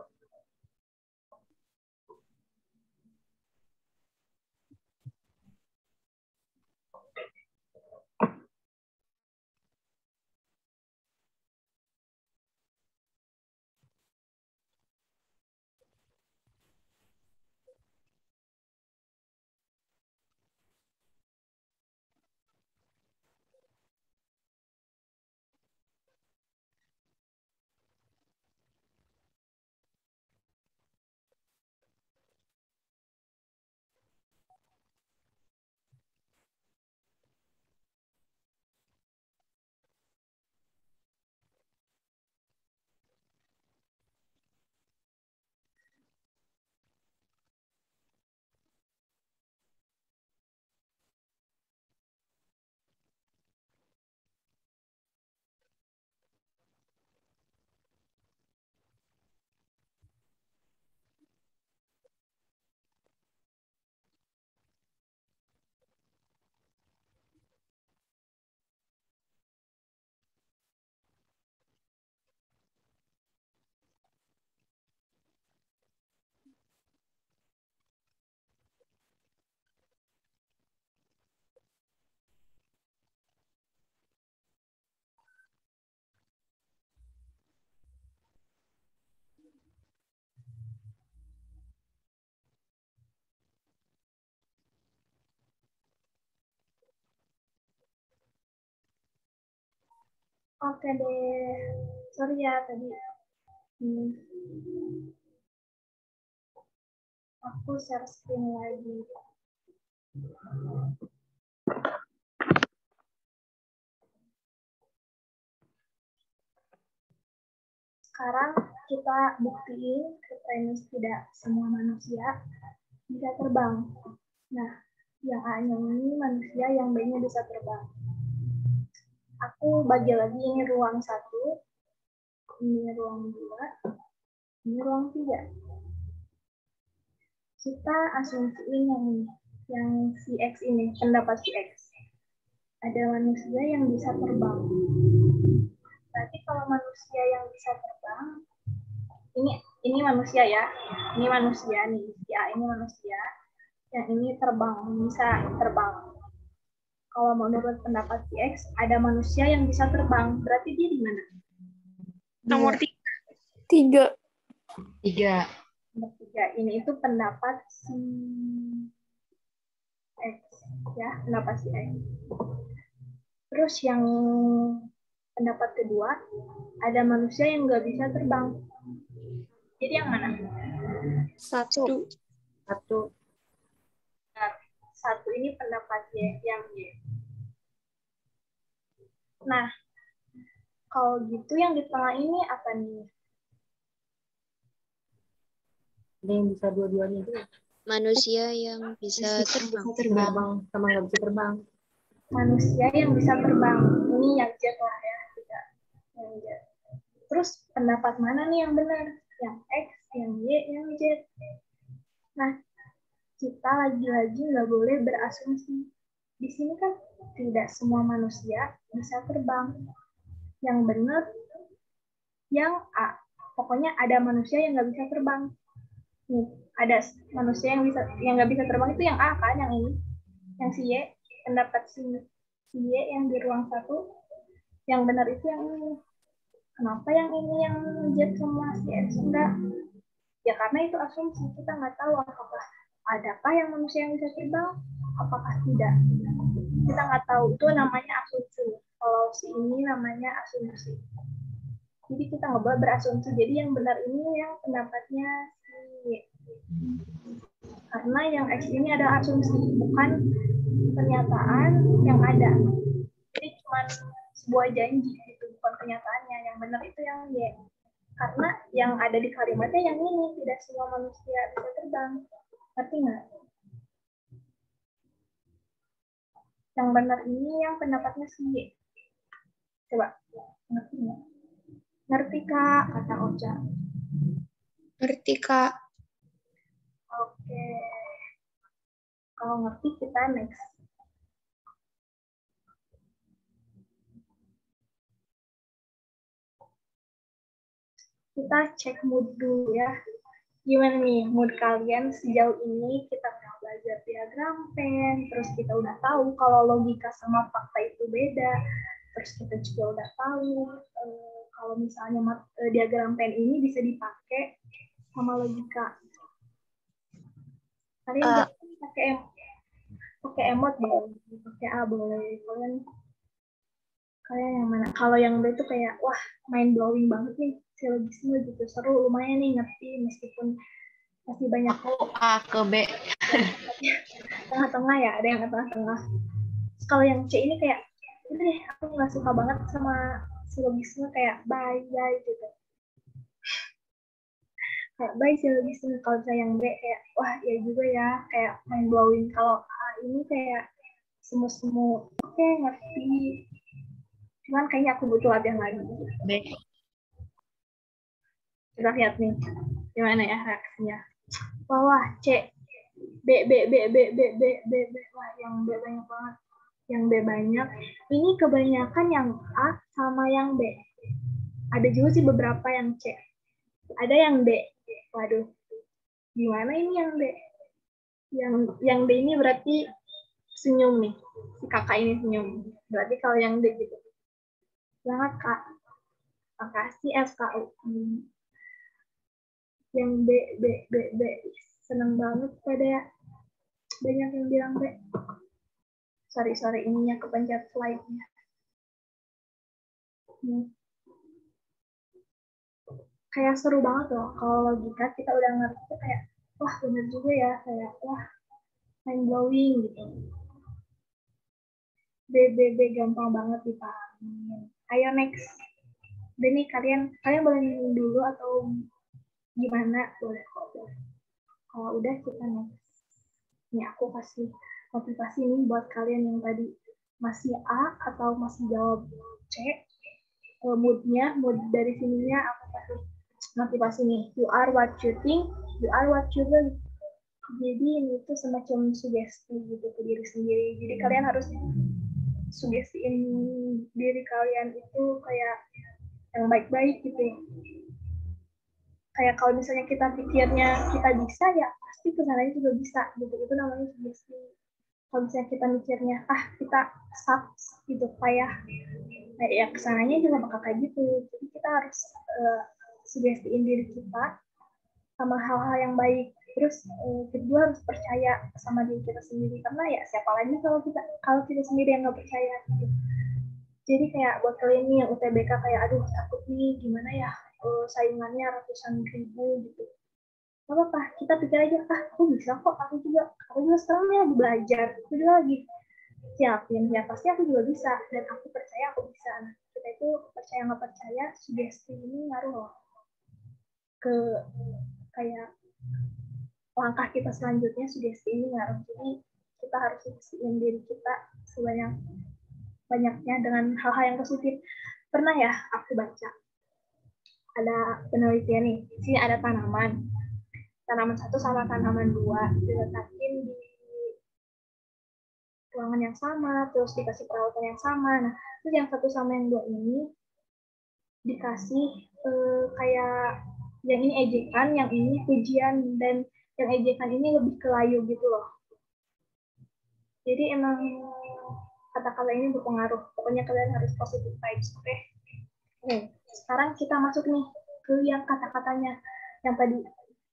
Oke deh. Sorry ya tadi. Aku share screen lagi. Sekarang kita buktiin ke premis tidak semua manusia bisa terbang. Nah, yang A-nya ini manusia, yang B-nya bisa terbang. Aku bagi lagi, ini ruang 1, ini ruang 2, ini ruang 3. Kita asumsiin yang si X ini, pendapat si X. Ada manusia yang bisa terbang. Berarti kalau manusia yang bisa terbang, ini manusia ya, ini manusia nih, si A ini manusia, yang ini terbang, bisa terbang. Kalau menurut pendapat si X, ada manusia yang bisa terbang, berarti dia di mana? Nomor 3. Nomor 3, ini itu pendapat si X, ya, pendapat si X. Terus yang pendapat kedua, ada manusia yang nggak bisa terbang. Jadi yang mana? 1. Nah, 1 ini pendapat yang Y. Nah, kalau gitu yang di tengah ini apa nih? Ada yang bisa dua-duanya itu. Manusia yang bisa terbang. Sama nggak bisa terbang. Manusia yang bisa terbang. Ini yang Z lah ya. Yang Z. Terus pendapat mana nih yang benar? Yang X, yang Y, yang Z. Nah, kita lagi-lagi nggak boleh berasumsi. Di sini kan tidak semua manusia bisa terbang. Yang benar yang A. pokoknya ada manusia yang nggak bisa terbang. Nih, ada manusia yang nggak bisa terbang itu yang A kan, yang ini, yang si Y, pendapat si Y yang di ruang 1, yang benar itu yang ini. Kenapa yang ini yang Z sama si X enggak? Ya karena itu asumsi, kita nggak tahu apakah adakah yang manusia yang bisa terbang, apakah tidak. Kita nggak tahu, itu namanya asumsi. Kalau si ini namanya asumsi. Jadi kita nggak boleh berasumsi. Jadi yang benar ini yang pendapatnya si Y. Karena yang X ini adalah asumsi, bukan pernyataan yang ada. Jadi cuma sebuah janji, itu bukan kenyataannya. Yang benar itu yang Y. Karena yang ada di kalimatnya yang ini, tidak semua manusia bisa terbang. Ngerti nggak? Yang benar ini yang pendapatnya si Y. Coba, ngerti nggak? Ngerti Kak, kata Ocha. Ngerti, Kak. Oke. Kalau ngerti kita next. Kita cek mood dulu ya. Gimana nih mood kalian sejauh ini? Kita udah belajar diagram pen, terus kita udah tahu kalau logika sama fakta itu beda. Terus kita juga udah tahu kalau misalnya diagram pen ini bisa dipakai sama logika. Kalian pakai emot boleh, pakai A boleh. Kalian yang mana? Kalau yang B itu kayak wah mind blowing banget nih, silogisme gitu, seru, lumayan nih ngerti meskipun masih banyak. Aku A ke B. Tengah-tengah ya, ada yang tengah-tengah. Kalau yang C ini kayak udah deh, aku nggak suka banget sama silogisme, kayak bye gitu. Kayak bye silogisme. Kalau saya yang B kayak wah ya juga ya, kayak mind blowing. Kalau A ini kayak semu-semu, oke ngerti. Cuman kayaknya aku butuh latihan lagi. B. Kita lihat nih, gimana ya reaksinya. Wah, C, B. Wah, yang B banyak banget. Yang B banyak. Ini kebanyakan yang A sama yang B. Ada juga sih beberapa yang C. Ada yang D. Waduh, gimana ini yang D? Yang D ini berarti senyum nih. Si kakak ini senyum. Berarti kalau yang D gitu. Banget Kak. Makasih FKU. Yang B. Seneng banget pada banyak yang bilang B. Sorry, ininya kepencet slide-nya. Kayak seru banget loh. Kalau logika kita udah ngerti tuh kayak, wah bener juga ya. Kayak, wah mind blowing gitu. B gampang banget dipahami. Ayo next. Nih kalian boleh minum dulu atau gimana? Boleh kok. Kalau udah kita next. Ini aku kasih motivasi nih buat kalian yang tadi masih A atau masih jawab C. Mood dari sininya aku kasih motivasi nih. You are what you think, you are what you believe. Jadi ini tuh semacam sugesti gitu ke diri sendiri. Jadi kalian harus sugestiin diri kalian itu kayak yang baik-baik gitu ya. Kayak kalau misalnya kita pikirnya kita bisa, ya pasti kesananya juga bisa gitu. Itu namanya sugesti. Kalau misalnya kita mikirnya kita sucks gitu, kayak ya kesananya juga bakal kayak gitu. Jadi kita harus sugestiin diri kita sama hal-hal yang baik. Terus kedua harus percaya sama diri kita sendiri, karena ya siapa lagi kalau kita sendiri yang nggak percaya gitu. Jadi kayak buat kalian nih yang UTBK kayak aduh takut nih gimana ya saingannya ratusan ribu gitu. Gak apa-apa, kita pikir aja aku bisa kok, aku juga sekarang lagi belajar, aku juga lagi siapin, ya pasti aku juga bisa, dan aku percaya aku bisa. Nah, kita itu percaya nggak percaya, sugesti ini ngaruh loh ke kayak langkah kita selanjutnya. Sugesti ini ngaruh, jadi kita harus suggestiin diri kita sebanyak-banyaknya dengan hal-hal yang positif. Pernah ya aku baca ada penelitian nih, sini ada tanaman 1 sama tanaman 2 diletakin di ruangan yang sama, terus dikasih perawatan yang sama. Nah, terus yang 1 sama yang 2 ini dikasih kayak yang ini ejekan, yang ini pujian, dan yang ejekan ini lebih ke layu gitu loh. Jadi emang kata-kata ini berpengaruh. Pokoknya kalian harus positive vibes, oke? Oke, sekarang kita masuk nih ke yang kata-katanya yang tadi.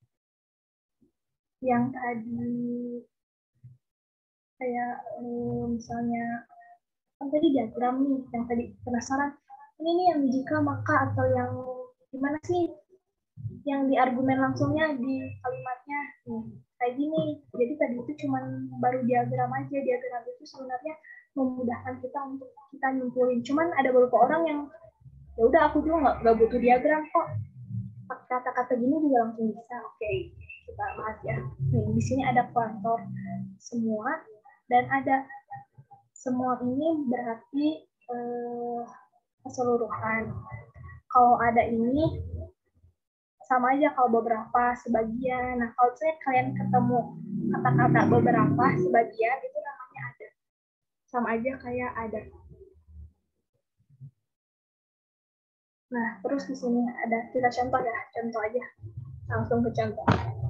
Kayak misalnya kan tadi diagram nih, yang tadi penasaran. Ini nih yang jika maka atau yang gimana sih? Yang di argumen langsungnya di kalimatnya kayak gini. Jadi tadi itu cuman baru diagram aja. Diagram itu sebenarnya memudahkan kita untuk kita nyimpulin. Cuman ada beberapa orang yang ya udah aku juga nggak butuh diagram kok. Pakai kata-kata gini juga langsung bisa. Oke, kita bahas ya. Nih di sini ada kuantor semua dan ada semua ini berarti keseluruhan. Kalau ada ini sama aja kalau beberapa, sebagian. Nah, kalau misalnya kalian ketemu kata-kata beberapa, sebagian, itu namanya ada. Sama aja kayak ada. Nah, terus di sini ada, kita contoh ya, contoh aja. Langsung ke contoh.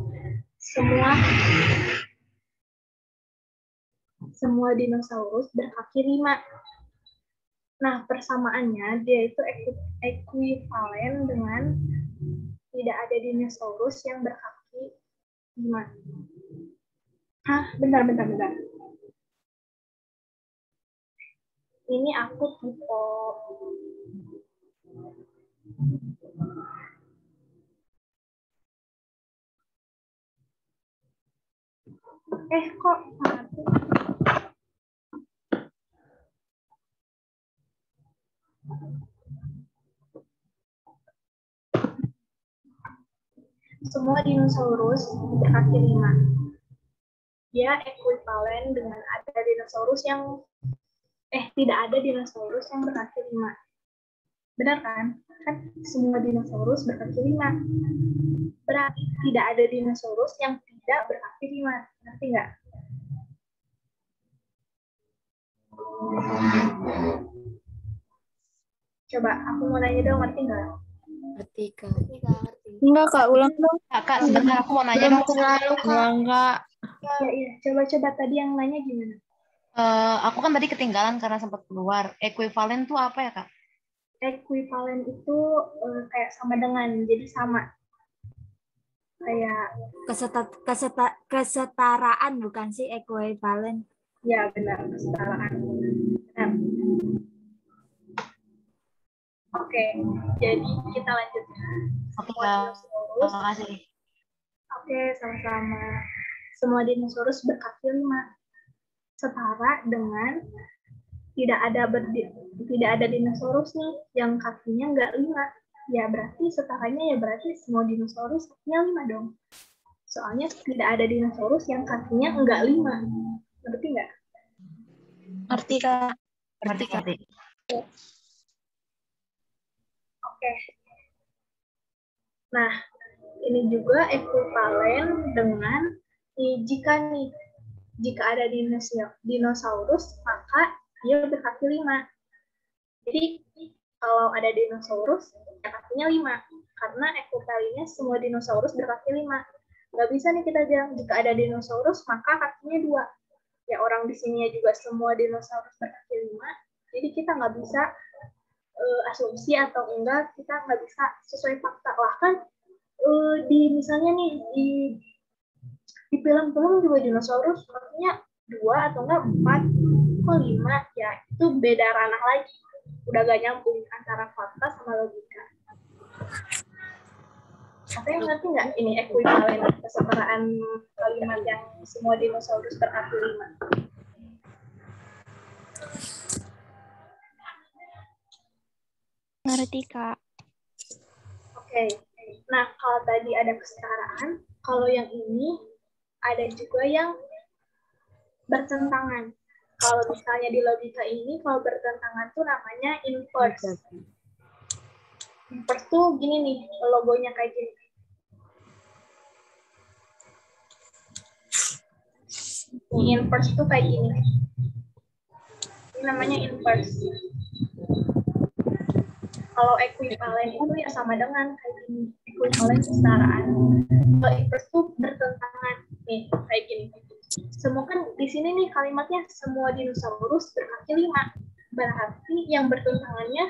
Semua dinosaurus berkaki 5. Nah, persamaannya, dia itu ekuivalen dengan tidak ada dinosaurus yang berkaki 5. Bentar. Ini aku typo. Kok mati? Semua dinosaurus berkaki 5. Dia ekuivalen dengan ada dinosaurus yang tidak ada dinosaurus yang berkaki 5. Benar kan? Kan semua dinosaurus berkaki 5. Berarti tidak ada dinosaurus yang tidak berkaki 5. Ngerti nggak? Coba aku mau nanya dong, ngerti nggak? Ngerti, Kak. Enggak, Kak, ulang dong. Kak, sebentar aku mau nanya dong. Enggak. Iya. Coba tadi yang nanya gimana? Aku kan tadi ketinggalan karena sempat keluar. Ekuivalen tuh apa ya, Kak? Ekuivalen itu kayak sama dengan, jadi sama. Kayak kesetaraan bukan sih ekuivalen? Ya benar, kesetaraan. Benar. Oke, jadi kita lanjut. Oke, terima kasih. Oke, sama-sama. Semua dinosaurus berkaki 5. Setara dengan tidak ada dinosaurus nih yang kakinya nggak 5. Ya berarti setaranya ya berarti semua dinosaurus kakinya 5 dong. Soalnya tidak ada dinosaurus yang kakinya nggak 5. Ngerti nggak? Ngerti, Kak. Ngerti. Oke. Nah, ini juga ekuivalen dengan jika ada dinosaurus, maka dia berkaki 5. Jadi, kalau ada dinosaurus, ya kakinya 5. Karena ekuivalennya semua dinosaurus berkaki 5. Nggak bisa nih kita bilang, jika ada dinosaurus, maka kakinya 2. Ya, orang di sini juga semua dinosaurus berkaki 5. Jadi, kita nggak bisa asumsi atau enggak, kita nggak bisa sesuai fakta. Bahkan misalnya nih di film-film juga dinosaurus artinya 2 atau enggak 4, kok 5, ya itu beda ranah lagi, udah gak nyambung antara fakta sama logika. Katanya ngerti nggak ini ekuivalen, kesetaraan kalimat yang semua dinosaurus berkaki 5? Ngerti, Kak. Oke. Nah, kalau tadi ada kesetaraan, kalau yang ini ada juga yang bertentangan. Kalau misalnya di logika ini, kalau bertentangan tuh namanya inverse. Inverse tuh gini nih, logonya kayak gini. Ini inverse tuh kayak gini. Ini namanya inverse. Kalau ekuivalen itu ya sama dengan kayak gini, ekuivalen kesetaraan. Kalau inverse itu bertentangan nih kayak gini. Semua kan di sini nih kalimatnya semua dinosaurus berkaki 5. Berarti yang bertentangannya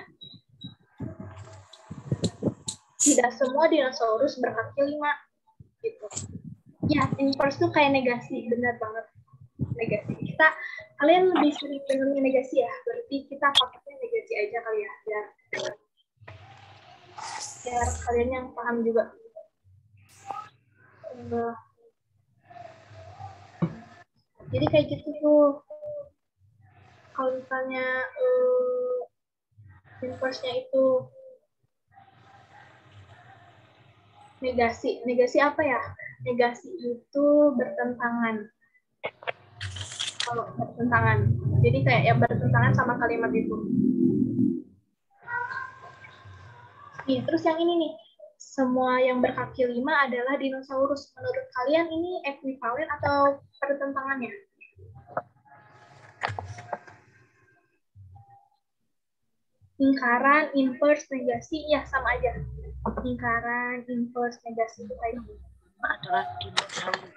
tidak semua dinosaurus berkaki 5 gitu. Ya, inverse itu kayak negasi, benar banget. Negasi. Kalian lebih sering dengarnya negasi ya, berarti kita pakainya negasi aja kali ya, biar kalian yang paham juga. Jadi kayak gitu tuh. Kalau misalnya inverse-nya itu negasi. Negasi apa ya? Negasi itu bertentangan. Kalau bertentangan. Jadi kayak ya bertentangan sama kalimat itu. Nih, terus yang ini nih. Semua yang berkaki 5 adalah dinosaurus. Menurut kalian ini ekuivalen atau pertentangannya? Lingkaran, inverse, negasi, ya sama aja. Lingkaran, inverse, negasi itu kayak gitu. Adalah dinosaurus.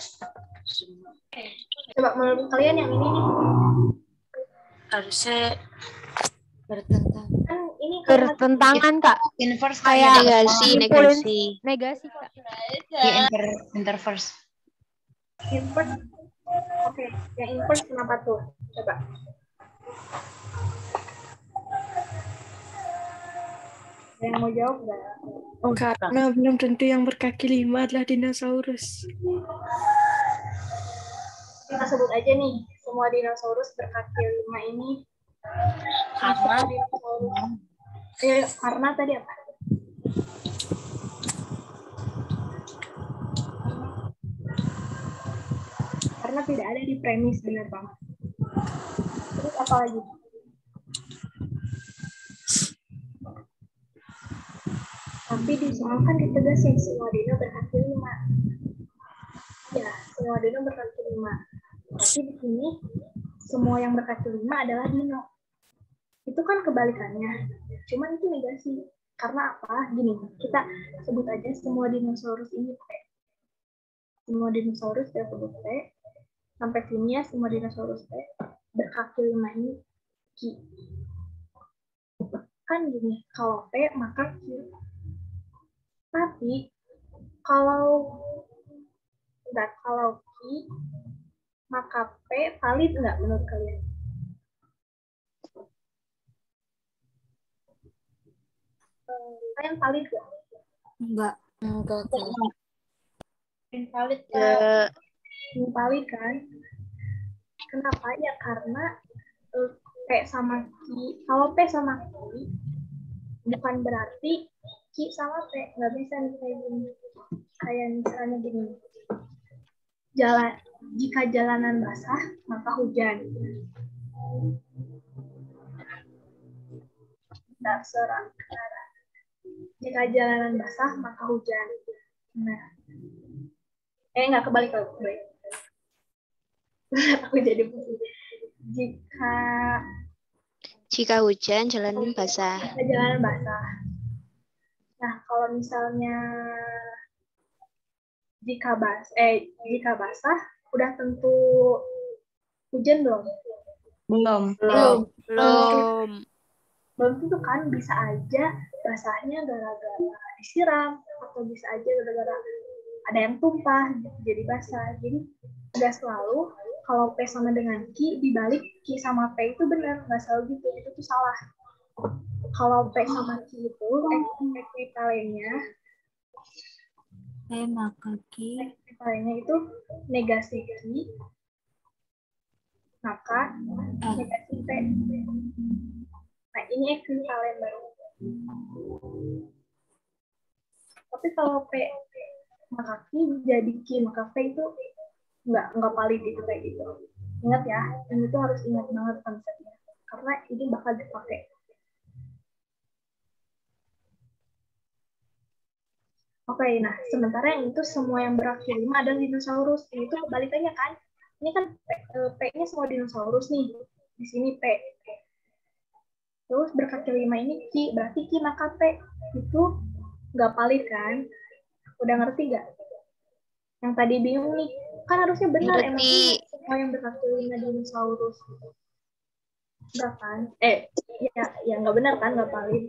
Coba menurut kalian yang ini nih. Harusnya bertentangan. Kan ini Bertentangan, Kak. Inverse Kayak Negasi. negasi, Kak. Ya, interverse. inverse. Oke, yang inverse kenapa tuh? Coba. Yang mau jawab nggak? Karena belum tentu yang berkaki 5 adalah dinosaurus. Kita sebut aja nih, semua dinosaurus berkaki 5 ini. Karena dinosaurus. Karena tadi apa? Karena tidak ada di premis, benar banget. Terus apa lagi? Tapi di soal kan ditegasin semua dino berkaki 5. Ya, semua dino berkaki 5. Tapi di sini semua yang berkaki 5 adalah dino. Itu kan kebalikannya. Cuman itu negasi. Karena apa? Gini, kita sebut aja semua dinosaurus ini P. Semua dinosaurus kita sebut P. Sampai sini ya semua dinosaurus P. Berkaki 5 ini Q. Kan gini, kalau P maka Q. Tapi kalau Q maka P valid nggak menurut kalian? Kalian valid nggak? Enggak. Invalid ya. Invalid kan? Kenapa? Ya karena P sama Q. Kalau P sama Q bukan berarti Q sama P, nggak bisa nih kayak gini. Kayak misalnya gini. Jika jalanan basah, maka hujan. Dasar. Jika jalanan basah, maka hujan. Nah. Nggak kebalik. Aku jadi pusing. Jika hujan, jalanan basah. Jalanan basah. Nah, kalau misalnya jika basah, udah tentu hujan belum? Belum. Belum tentu kan, bisa aja basahnya gara-gara disiram, atau bisa aja gara-gara ada yang tumpah, jadi basah. Jadi, nggak selalu kalau P sama dengan Q, dibalik Q sama P itu benar, nggak selalu gitu, itu tuh salah. Kalau P sama Q itu, ekuivalennya, maka Q. Ekuivalennya itu negasi Q, maka negasi P. Nah, ini ekuivalen baru. Tapi kalau P maka Q jadi Q, maka P itu nggak valid itu kayak gitu. Ingat ya, ini tuh harus ingat banget konsepnya. Karena ini bakal dipakai. Oke, nah sementara yang itu semua yang berkaki 5 adalah dinosaurus. Ini tuh kebalikannya kan? Ini kan P-nya semua dinosaurus nih. Di sini P. Terus berkaki 5 ini Ki, berarti Ki maka P itu nggak valid kan? Udah ngerti nggak? Yang tadi bingung nih, kan harusnya benar emang semua yang berkaki 5 dinosaurus. Enggak kan? Ya nggak benar kan, nggak valid.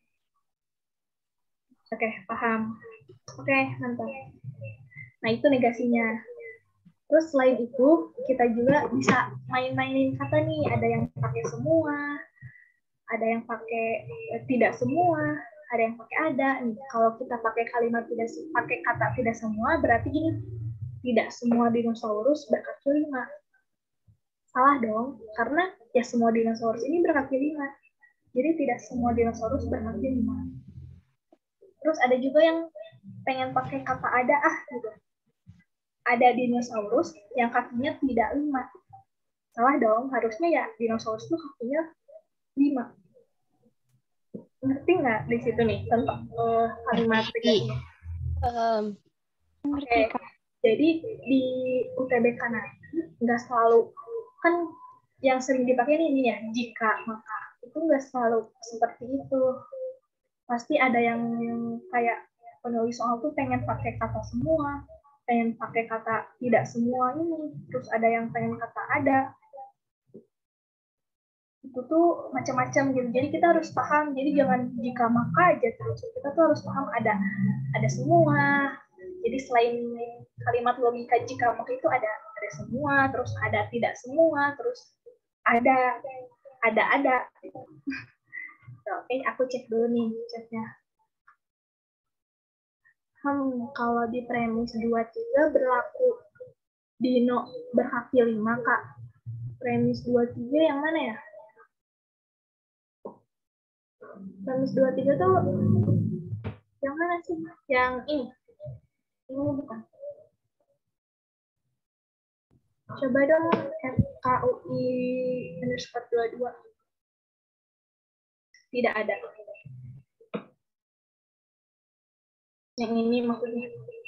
Oke, paham. Oke, mantap. Nah, itu negasinya. Terus selain itu, kita juga bisa main-mainin kata nih. Ada yang pakai semua, ada yang pakai tidak semua, ada yang pakai ada. Nih, kalau kita pakai kalimat pakai kata tidak semua, berarti gini, tidak semua dinosaurus berkaki 5. Salah dong, karena ya semua dinosaurus ini berkaki 5. Jadi tidak semua dinosaurus berkaki 5. Terus ada juga yang pengen pakai kata ada gitu. Ada dinosaurus yang kakinya tidak 5. Salah dong, harusnya ya dinosaurus itu kakinya 5. Ngerti nggak di situ nih tentang kalimat negasinya? Oke. Jadi di UTBK nanti nggak selalu, kan yang sering dipakai ini ya, jika, maka. Itu nggak selalu seperti itu. Pasti ada yang kayak penulis soal tuh pengen pakai kata semua, pengen pakai kata tidak semua ini, terus ada yang pengen kata ada. Itu tuh macam-macam gitu. Jadi kita harus paham. Jadi jangan jika maka aja terus. Kita tuh harus paham ada semua. Jadi selain kalimat logika jika maka itu ada semua, terus ada tidak semua, terus ada. Oke, aku cek dulu nih chatnya. Kalau di premis 23 berlaku dino berkaki 5, Kak. Premis 23 yang mana ya? Premis 23 tuh yang mana sih? Yang ini. Ini bukan. Coba dong FKUI_22. Tidak ada. Yang ini maksudnya.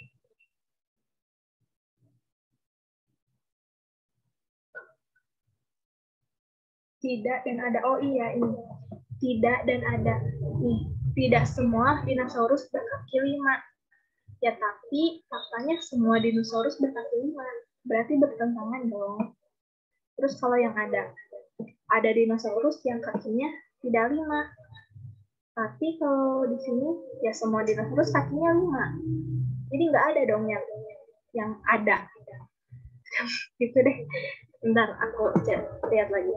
Tidak dan ada. Oh iya, ini. Tidak dan ada. Nih, tidak semua dinosaurus berkaki 5. Ya, tapi faktanya semua dinosaurus berkaki 5. Berarti bertentangan dong. Terus kalau yang ada dinosaurus yang kakinya tidak 5. Tapi kalau di sini ya semua dinosaurus kakinya 5. Jadi nggak ada dong yang ada. Gitu deh. Bentar, aku lihat lagi.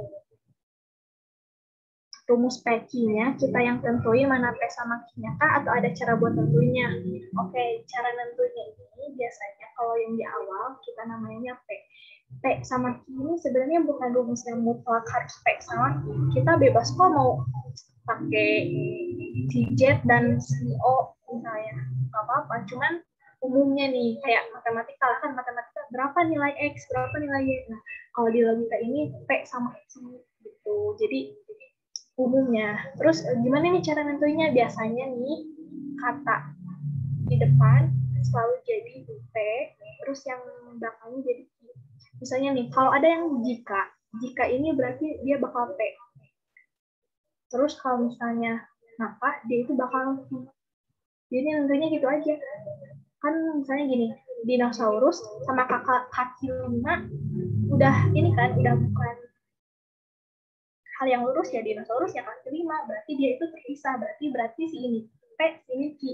Rumus PQ-nya kita yang tentuin mana P sama Q-nya kah, atau ada cara buat tentunya? Oke, cara nentunya ini biasanya kalau yang di awal kita namanya P. P sama Q ini sebenarnya bukan rumus yang mutlak harus P sama Q. Kita bebas kok mau pakai CZ dan CO misalnya, nggak apa-apa. Cuman umumnya nih kayak matematika kan, matematika berapa nilai X, berapa nilai Y. Nah, kalau di logika ini P sama Q gitu. Jadi umumnya. Terus gimana nih cara nentuinnya? Biasanya nih kata di depan selalu jadi P, terus yang belakangnya jadi Q. Misalnya nih, kalau ada yang jika ini berarti dia bakal P. Terus kalau misalnya maka dia itu bakal Q. Jadi nentunya gitu aja. Kan misalnya gini, dinosaurus sama kaki 5 udah ini kan, udah bukan hal yang lurus ya, dinosaurus yang kaki 5, berarti dia itu terpisah, berarti si ini P, si ini Q.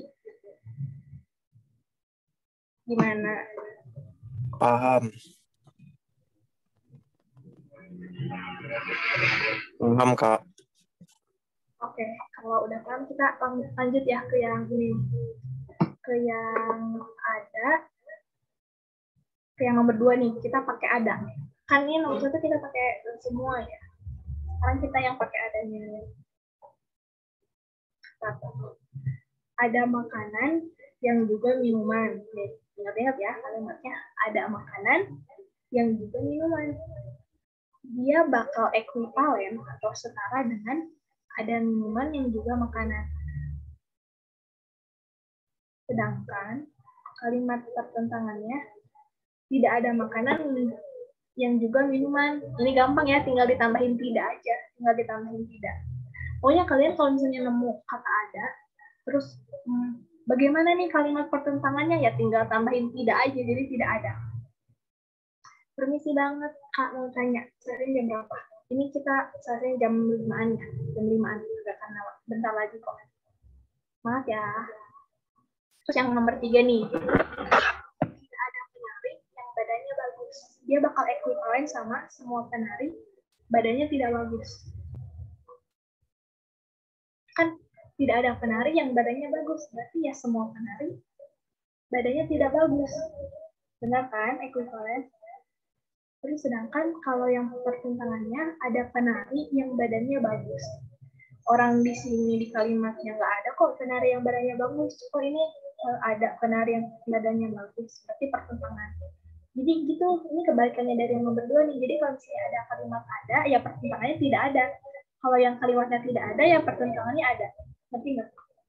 Gimana? Paham. Paham, Kak. Oke, kalau udah paham kita lanjut ya ke yang ini. Ke yang ada. Ke yang nomor 2 nih, kita pakai ada. Kan ini nomor 1 kita pakai semua ya. Sekarang kita yang pakai adanya. Ada makanan yang juga minuman. Ingat-ingat ya kalimatnya. Ada makanan yang juga minuman. Dia bakal ekuivalen atau setara dengan ada minuman yang juga makanan. Sedangkan kalimat pertentangannya tidak ada makanan yang juga minuman. Ini gampang ya, tinggal ditambahin tidak aja. Tinggal ditambahin tidak. Pokoknya kalian kalau misalnya nemu kata ada, terus bagaimana nih kalimat pertentangannya, ya tinggal tambahin tidak aja, jadi tidak ada. Permisi banget, Kak, mau tanya, sekarang jam berapa? Ini kita sekarang jam 5-an ya, jam 5-an, karena bentar lagi kok. Maaf ya. Terus yang nomor 3 nih, tidak ada penari yang badannya bagus. Dia bakal ekuivalen sama semua penari, badannya tidak bagus. Kan tidak ada penari yang badannya bagus, berarti ya semua penari badannya tidak bagus. Benar kan, ekuivalen? Terus sedangkan kalau yang pertentangannya ada penari yang badannya bagus. Orang di sini di kalimatnya nggak ada kok penari yang badannya bagus. Kok ini ada penari yang badannya bagus, berarti pertentangan. Jadi gitu, ini kebalikannya dari yang nomor 2 nih. Jadi kalau misalnya ada kalimat ada, ya pertentangannya tidak ada. Kalau yang kalimatnya tidak ada, ya pertentangannya ada. Ngerti nggak?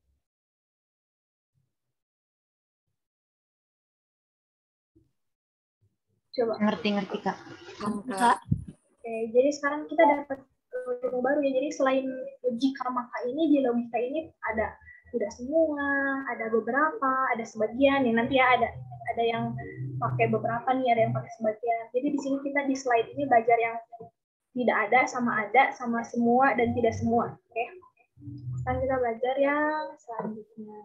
Coba. Ngerti, Kak. Kak. Oke, jadi sekarang kita dapat ilmu baru ya. Jadi selain jika maka ini, di logika ini ada tidak semua, ada beberapa, ada sebagian. Ya nanti ya ada yang pakai beberapa nih, ada yang pakai sebagian. Jadi di sini kita di slide ini belajar yang tidak ada, sama semua, dan tidak semua. Oke. Sekarang kita belajar yang selanjutnya.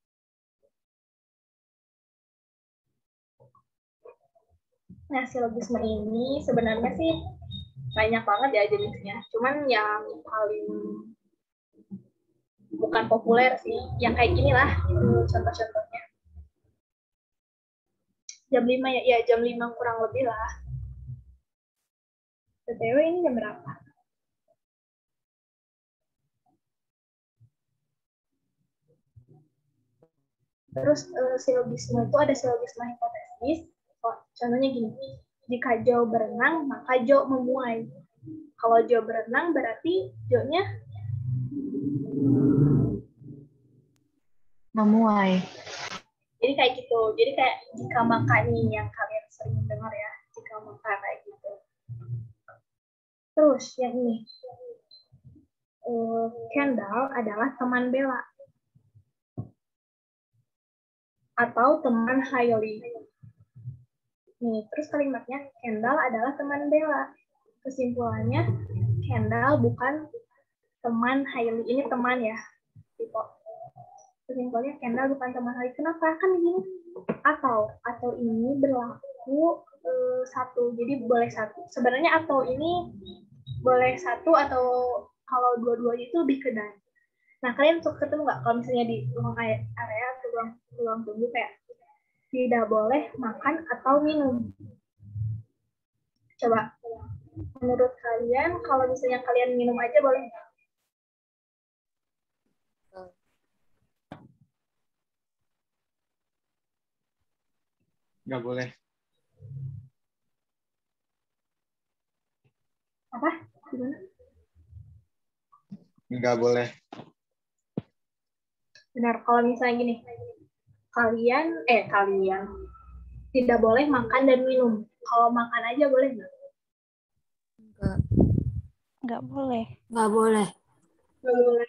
Nah, silogisme ini sebenarnya sih banyak banget ya jenisnya. Cuman yang paling bukan populer sih, yang kayak gini lah contoh-contohnya. Jam 5 ya, jam 5 kurang lebih lah. BTW ini jam berapa? Terus silogisme itu ada silogisme hipotesis. Contohnya gini, jika Jo berenang, maka Jo memuai. Kalau Jo berenang, berarti Jo-nya memuai. Jadi kayak gitu. Jadi kayak jika maka nih yang kalian sering dengar ya, jika maka kayak gitu. Terus yang ini, Kendall adalah teman Bella atau teman Hailey. Nih, terus kalimatnya Kendall adalah teman Bella. Kesimpulannya Kendall bukan teman Hailey. Ini teman ya. Kesimpulannya Kendall bukan teman Hailey. Kenapa? Kan gini. Atau ini berlaku satu. Jadi boleh satu. Sebenarnya atau ini boleh satu atau kalau dua-duanya itu lebih ke dan. Nah, kalian suka ketemu nggak kalau misalnya di ruang area atau ruang tunggu kayak tidak boleh makan atau minum. Coba, menurut kalian, kalau misalnya kalian minum aja boleh nggak? Nggak boleh. Apa? Gimana? Nggak boleh. Benar, kalau misalnya gini, kalian tidak boleh makan dan minum. Kalau makan aja boleh nggak? Nggak boleh. Nggak boleh. Nggak boleh.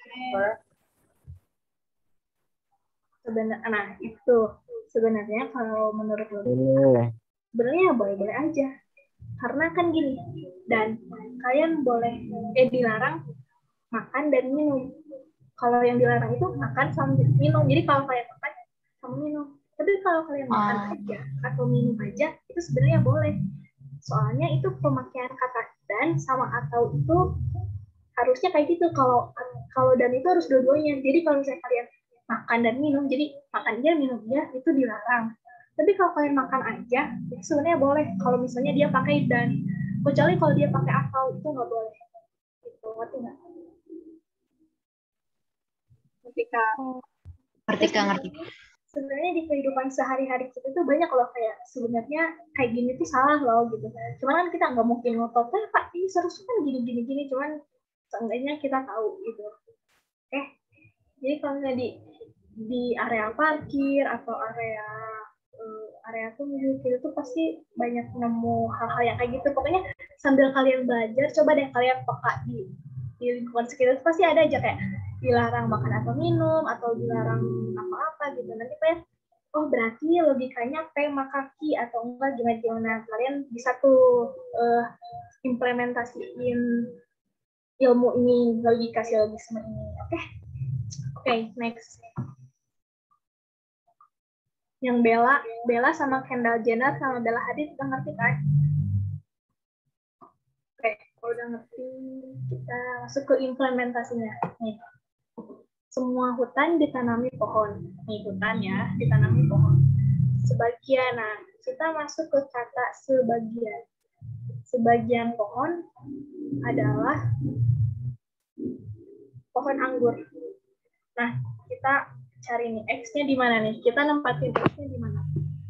Nah, itu sebenarnya kalau menurut logika, sebenarnya boleh-boleh aja. Karena kan gini, dan kalian boleh dilarang makan dan minum. Kalau yang dilarang itu makan sambil minum. Jadi kalau kalian makan sama minum. Tapi kalau kalian makan aja atau minum aja, itu sebenarnya boleh. Soalnya itu pemakaian kata dan sama atau itu harusnya kayak gitu. Kalau dan itu harus dua-duanya. Jadi kalau misalnya kalian makan dan minum, jadi makan aja, minum aja, itu dilarang. Tapi kalau kalian makan aja, itu sebenarnya boleh. Kalau misalnya dia pakai dan. Kecuali kalau dia pakai atau, itu nggak boleh. Gitu, ngerti nggak? Ngerti. Sebenarnya di kehidupan sehari-hari kita tuh banyak loh kayak sebenarnya kayak gini tuh salah loh gitu. Cuman kan kita nggak mungkin ngotot, Pak ini seharusnya kan gini. Cuman seenggaknya kita tahu gitu. Jadi kalau misalnya di area parkir atau area tunggu gitu tuh pasti banyak nemu hal-hal yang kayak gitu. Pokoknya sambil kalian belajar, coba deh kalian peka di di lingkungan sekitar pasti ada aja kayak dilarang makan atau minum atau dilarang apa-apa gitu. Nanti kayak oh berarti logikanya P maka Q atau enggak gimana kalian bisa tuh implementasiin ilmu ini, logika silogisme ini. Oke, next. Yang Bella sama Kendall Jenner sama Bella Hadid udah ngerti kan? Oke, kalau udah ngerti, kita masuk ke implementasinya. Nih, semua hutan ditanami pohon. Nih, hutan ya, ditanami pohon. Sebagian, nah, kita masuk ke kata sebagian. Sebagian pohon adalah pohon anggur. Nah, kita cari nih, X-nya di mana nih? Kita nempatin X-nya di mana?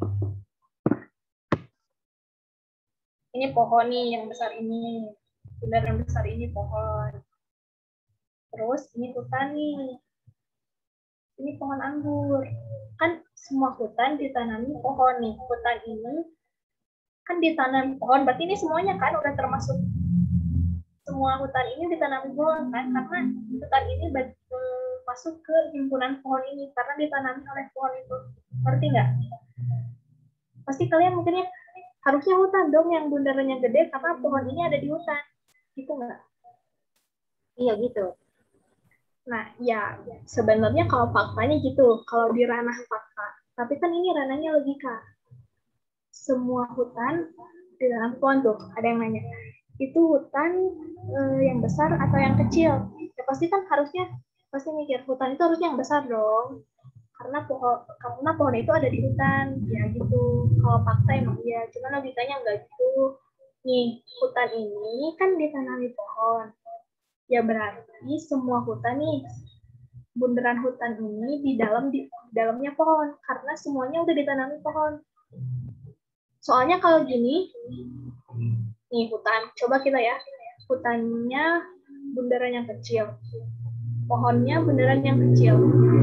Ini pohon nih, yang besar ini. Benar yang besar ini pohon. Terus ini hutan nih. Ini pohon anggur. Kan semua hutan ditanami pohon nih. Hutan ini kan ditanami pohon, berarti ini semuanya kan udah termasuk semua hutan ini ditanami pohon kan? Karena hutan ini masuk ke himpunan pohon ini karena ditanami oleh pohon itu. Ngerti nggak? Pasti kalian mungkinnya harusnya hutan dong yang bundarannya gede karena pohon ini ada di hutan. Gitu nggak? Iya gitu. Nah, ya sebenarnya kalau faktanya gitu, kalau di ranah fakta. Tapi kan ini ranahnya logika. Semua hutan di dalam pohon tuh, ada yang nanya. Itu hutan yang besar atau yang kecil? Ya pasti kan harusnya pasti mikir hutan itu harusnya yang besar dong. Karena pohon itu ada di hutan, ya gitu. Kalau fakta emang iya, cuma logikanya enggak gitu. Nih, hutan ini kan ditanami pohon. Ya berarti semua hutan nih, bundaran hutan ini di dalamnya pohon, karena semuanya udah ditanami pohon. Soalnya kalau gini, nih hutan, coba kita ya, hutannya bundaran yang kecil, pohonnya bundaran yang kecil.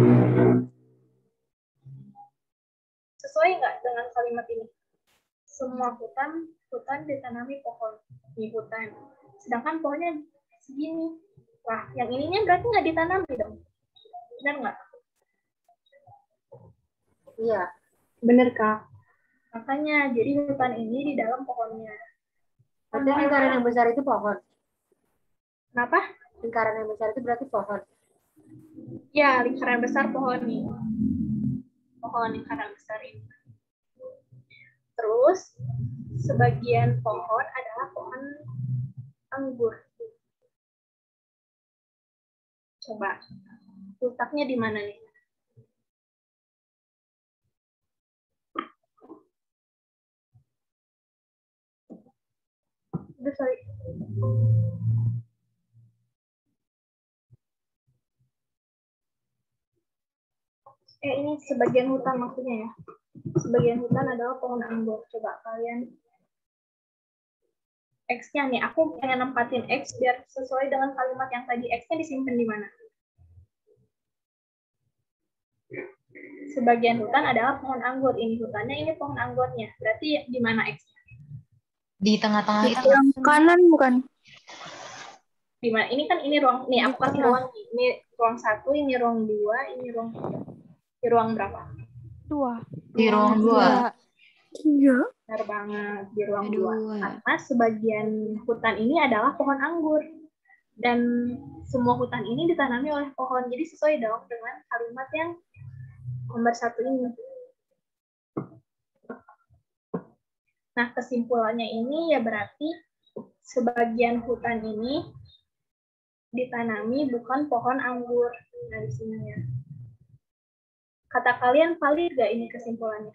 Sesuai nggak dengan kalimat ini? Semua hutan ditanami pohon, nih hutan. Sedangkan pohonnya segini. Wah, yang ininya berarti nggak ditanami dong. Benar nggak? Iya. Benar, Kak. Makanya, jadi hutan ini di dalam pohonnya. Berarti lingkaran yang besar itu pohon. Kenapa? Lingkaran yang besar itu berarti pohon. Ya, lingkaran besar pohon nih. Pohon lingkaran besar ini. Terus, sebagian pohon adalah pohon anggur. Coba, letaknya di mana nih? Udah, sorry. Ini sebagian hutan maksudnya ya. Sebagian hutan adalah pohon anggur. Coba kalian X-nya nih, aku pengen nempatin X biar sesuai dengan kalimat yang tadi. X-nya disimpan di mana? Sebagian hutan adalah pohon anggur. Ini hutannya, ini pohon anggurnya. Berarti di mana X-nya? Di tengah-tengah itu. Yang kanan bukan? Di mana? Ini kan ini ruang. Nih, aku kasih ruang. Ini ruang 1, ini ruang 2, ini ruang 3. Di ruang berapa? 2. Di ruang 2. Iya. Benar banget, di ruang 2. Karena sebagian hutan ini adalah pohon anggur. Dan semua hutan ini ditanami oleh pohon. Jadi sesuai dong dengan kalimat yang nomor 1 ini. Nah, kesimpulannya ini ya berarti sebagian hutan ini ditanami bukan pohon anggur. Nah, di sini ya. Kata kalian valid gak ini kesimpulannya?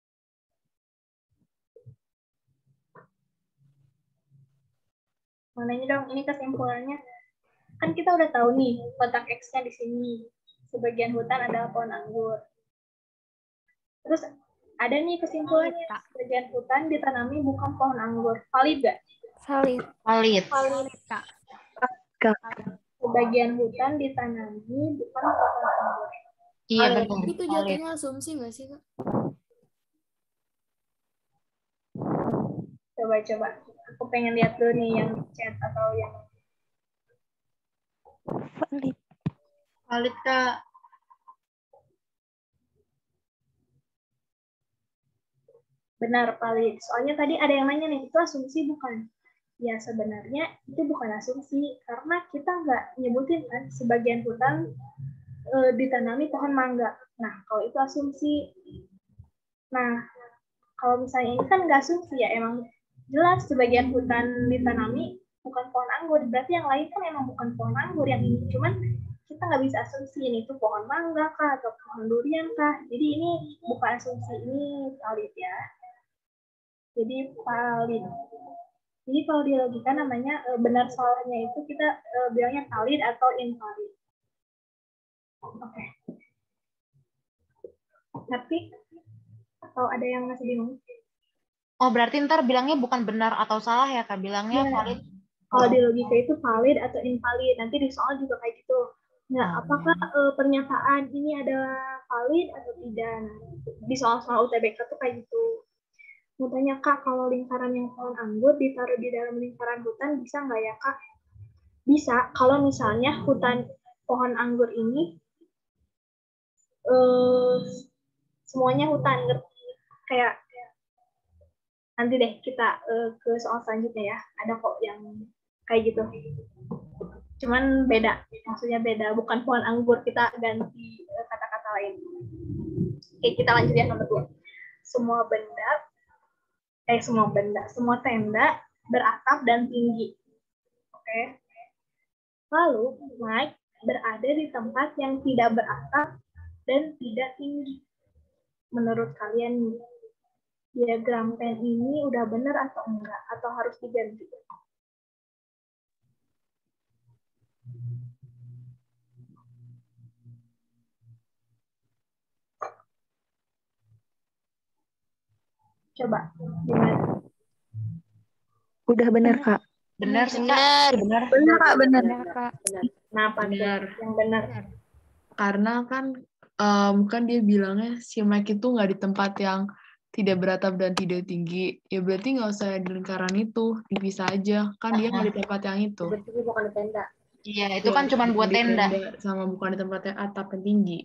Mana ini dong, ini kesimpulannya. Kan kita udah tahu nih, kotak X-nya di sini. Sebagian hutan adalah pohon anggur. Terus ada nih kesimpulannya, sebagian hutan ditanami bukan pohon anggur. Valid gak? Valid. Valid. Kak. Sebagian hutan ditanami bukan pohon anggur. Iya benar. Itu jatuhnya asumsi nggak sih, Kak? Coba. Aku pengen lihat dulu nih yang chat atau yang Valid. Valid, Kak. Benar, valid. Soalnya tadi ada yang nanya nih, itu asumsi bukan? Ya sebenarnya itu bukan asumsi, karena kita nggak nyebutin kan sebagian hutan ditanami pohon mangga. Nah, kalau itu asumsi. Nah, kalau misalnya ini kan nggak asumsi ya, emang jelas sebagian hutan ditanami bukan pohon anggur. Berarti yang lain kan emang bukan pohon anggur yang ini. Cuman kita nggak bisa asumsi ini tuh pohon mangga kah atau pohon durian kah. Jadi ini bukan asumsi, ini valid ya. Jadi valid. Jadi kalau di logika namanya benar salahnya itu kita bilangnya valid atau invalid. Oke. Tapi atau ada yang masih bingung? Oh, berarti ntar bilangnya bukan benar atau salah ya, Kak? Bilangnya valid. Kalau di logika itu valid atau invalid. Nanti di soal juga kayak gitu. Nah, apakah pernyataan ini adalah valid atau tidak? Nah, di soal-soal UTBK tuh kayak gitu. Mau tanya, Kak, kalau lingkaran yang pohon anggur ditaruh di dalam lingkaran hutan, bisa nggak ya, Kak? Bisa, kalau misalnya hutan pohon anggur ini semuanya hutan, ngerti? Kayak nanti deh kita ke soal selanjutnya ya. Ada kok yang kayak gitu. Cuman beda, maksudnya beda. Bukan pohon anggur, kita ganti kata-kata lain. Oke, kita lanjut ya nomor 2. Semua tenda beratap dan tinggi. Oke. Lalu, Mike berada di tempat yang tidak beratap dan tidak tinggi. Menurut kalian, diagram pen ini udah benar atau enggak? Atau harus diganti? Coba, gimana? Udah benar, Kak. Benar sih, Kak. Benar. Benar, Kak, benar. Kenapa Benar. yang benar? Karena kan kan dia bilangnya si Mike itu nggak di tempat yang tidak beratap dan tidak tinggi. Ya berarti nggak usah di lingkaran itu, dipisah aja. Kan dia nggak di tempat yang itu. Berarti ini bukan di tenda. Iya, itu kan cuma buat Di tenda. sama bukan di tempat yang atap yang tinggi.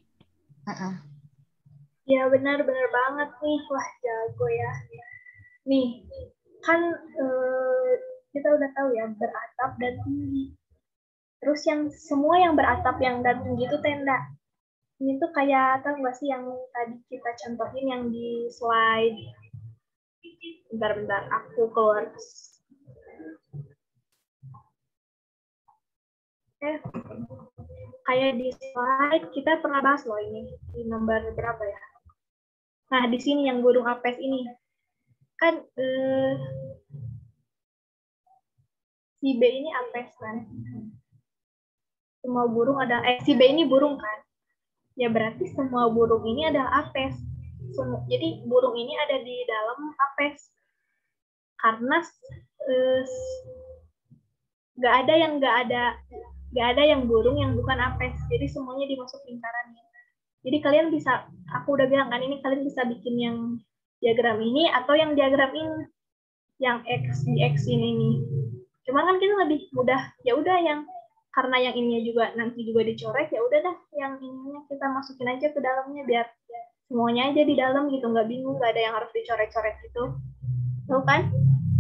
Ya benar banget nih. Wah, jago ya. Nih, kan kita udah tahu ya beratap dan tinggi. Terus semua yang beratap yang dan tinggi itu tenda. Ini tuh kayak tahu nggak sih yang tadi kita contohin yang di slide. Bentar, aku keluar. Kayak di slide kita pernah bahas loh ini di nomor berapa ya? Nah di sini yang burung apes ini kan si B ini apes kan? Semua burung ada si B ini burung kan? Ya berarti semua burung ini adalah apes. Jadi burung ini ada di dalam apes karena nggak ada yang burung yang bukan apes. Jadi semuanya dimasuk lingkarannya. Jadi kalian bisa, aku udah bilang kan ini kalian bisa bikin yang diagram ini atau yang diagram ini, yang X di X ini. Cuman kan kita lebih mudah, ya udah yang karena yang ininya juga nanti juga dicoret, ya udah dah yang ininya kita masukin aja ke dalamnya biar semuanya aja di dalam gitu, nggak bingung, nggak ada yang harus dicoret-coret gitu, tahu kan?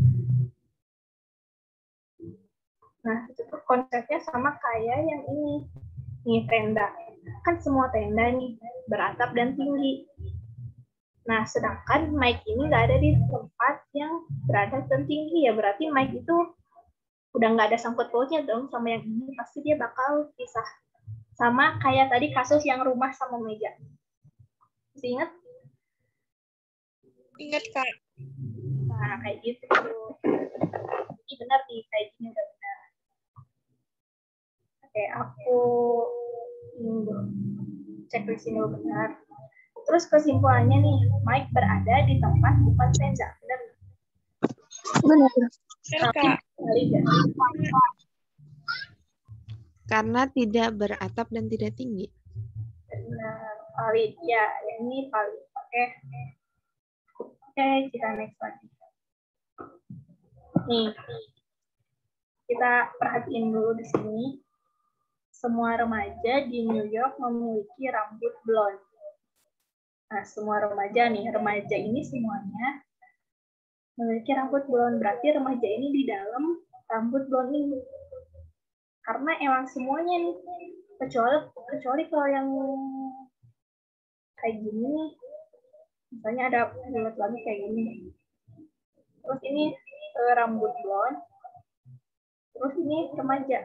Nah itu tuh konsepnya sama kayak yang ini, nih tenda, kan semua tenda nih beratap dan tinggi. Nah sedangkan Mike ini nggak ada di tempat yang beratap dan tinggi, ya berarti Mike itu udah nggak ada sangkut pautnya dong sama yang ini, pasti dia bakal pisah. Sama kayak tadi kasus yang rumah sama meja. Masih ingat? Ingat, Kak. Nah, kayak gitu. Ini benar nih, kayak gini udah benar. Oke, aku cek di sini benar. Terus kesimpulannya nih, Mike berada di tempat bukan tenda. Benar? Benar. Kak. Karena tidak beratap dan tidak tinggi. Benar, valid. Ya, ini valid. Oke, kita next lagi. Nih, kita perhatiin dulu di sini. semua remaja di New York memiliki rambut blond. Nah, semua remaja ini semuanya memiliki rambut blond. Berarti remaja ini di dalam rambut blond ini. Karena emang semuanya nih, kecuali kalau yang kayak gini nih. Misalnya ada bulat lagi kayak gini. Terus ini rambut blond. Terus ini remaja.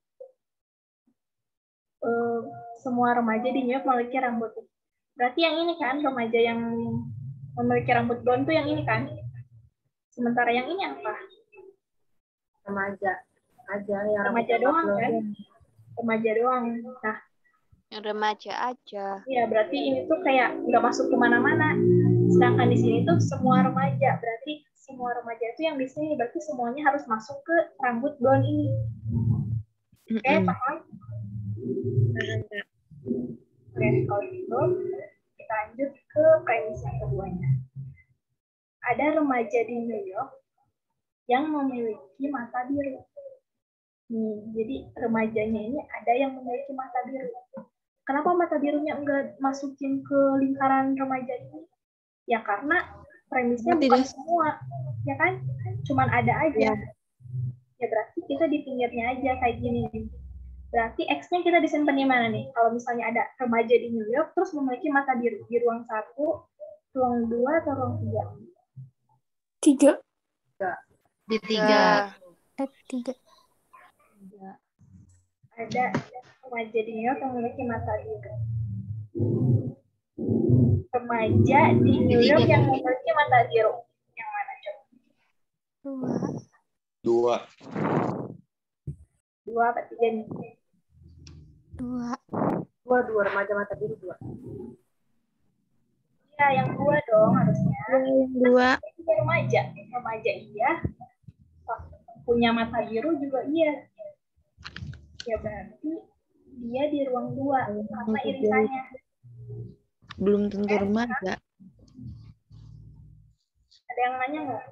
Semua remaja di New York memiliki rambut. Berarti yang ini kan, remaja yang memiliki rambut blond tuh yang ini kan. Sementara yang ini apa? Remaja aja yang Remaja doang kan? Remaja doang. Nah, Yang remaja aja. iya berarti ini tuh kayak nggak masuk kemana-mana. Sedangkan di sini tuh semua remaja. Berarti semua remaja itu yang di sini berarti semuanya harus masuk ke rambut blond ini. Oke, paham? Oke, kalau gitu kita lanjut ke premis yang keduanya. Ada remaja di New York yang memiliki mata biru. Nih, jadi remajanya ini ada yang memiliki mata biru. Kenapa mata birunya enggak masukin ke lingkaran remaja ini? Ya karena premisnya bukan semua, ya kan? Cuman ada aja. Ya berarti kita di pinggirnya aja kayak gini. Berarti X-nya kita disimpan di mana nih? Kalau misalnya ada remaja di New York terus memiliki mata biru di ruang 1, ruang 2 atau ruang 3. Di 3. 3. Ada remaja di New York yang memiliki mata biru. Remaja di New York yang memiliki mata biru. Yang mana coba? 2 apa 3 nih? 2 remaja mata biru 2. Ya, yang 2 dong harusnya. Yang 2. Remaja iya. Punya mata biru juga iya. Ya berarti dia di ruang 2 karena irisannya. Belum tentu remaja. Ada yang nanya nggak?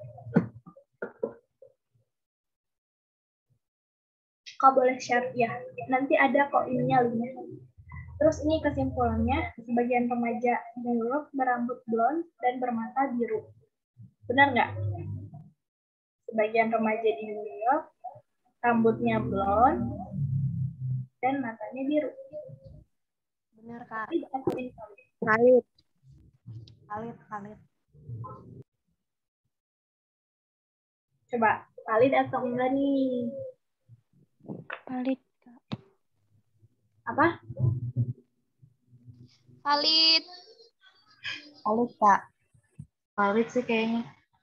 Kau boleh share ya. Nanti ada kok ininya linknya. Terus ini kesimpulannya, sebagian remaja New York berambut blond dan bermata biru. Benar nggak? Sebagian remaja di New York rambutnya blond dan matanya biru. Benar, Kak. Valid. Coba, valid atau enggak nih? Valid. Apa? Valid. Valid, Kak. Valid sih kayaknya.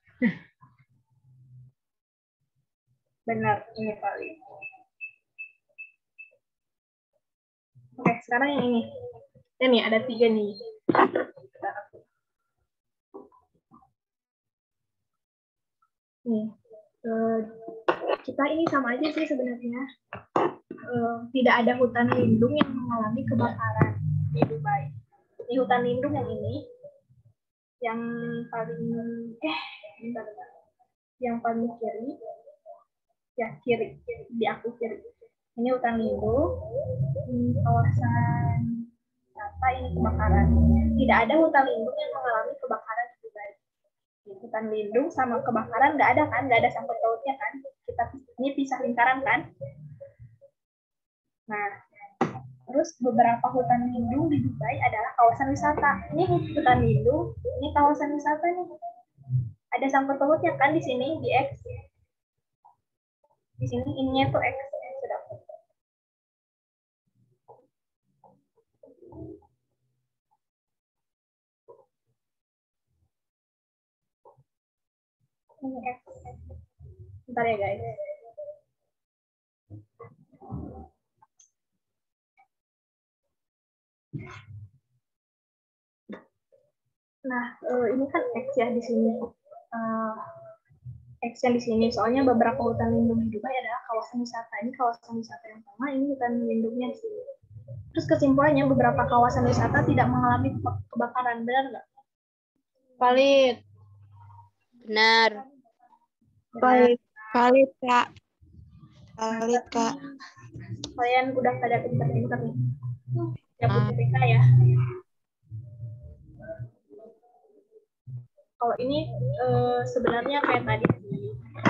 Benar, ini valid. Oke, sekarang yang ini. Ini ada 3 nih. Nih, kita ini sama aja sih sebenarnya. Tidak ada hutan lindung yang mengalami kebakaran di Dubai. Di hutan lindung yang ini, yang paling bentar. Yang paling kiri, ya kiri di aku kiri. Ini hutan lindung, ini kawasan apa ini kebakaran. Tidak ada hutan lindung yang mengalami kebakaran di Dubai. Hutan lindung sama kebakaran nggak ada kan, nggak ada sangkut pautnya kan. Kita ini pisah lingkaran kan. Nah, terus beberapa hutan lindung di Dubai adalah kawasan wisata. Ini hutan lindung, ini kawasan wisata nih. Ada sangkut pautnya kan di sini di X. Di sini ininya tuh X. Sudah. Ini X. Bentar ya guys. Nah, ini kan X ya di sini. X yang di sini. Soalnya beberapa hutan lindung di Dubai adalah kawasan wisata. Ini kawasan wisata yang sama, ini hutan lindungnya di sini. Terus kesimpulannya beberapa kawasan wisata tidak mengalami kebakaran, benar nggak? Valid. Benar. Valid, Kak. Valid, Kak. Kalian udah pada pinter-pinter nih. Cabut TPK ya. Kalau ini sebenarnya kayak tadi sih.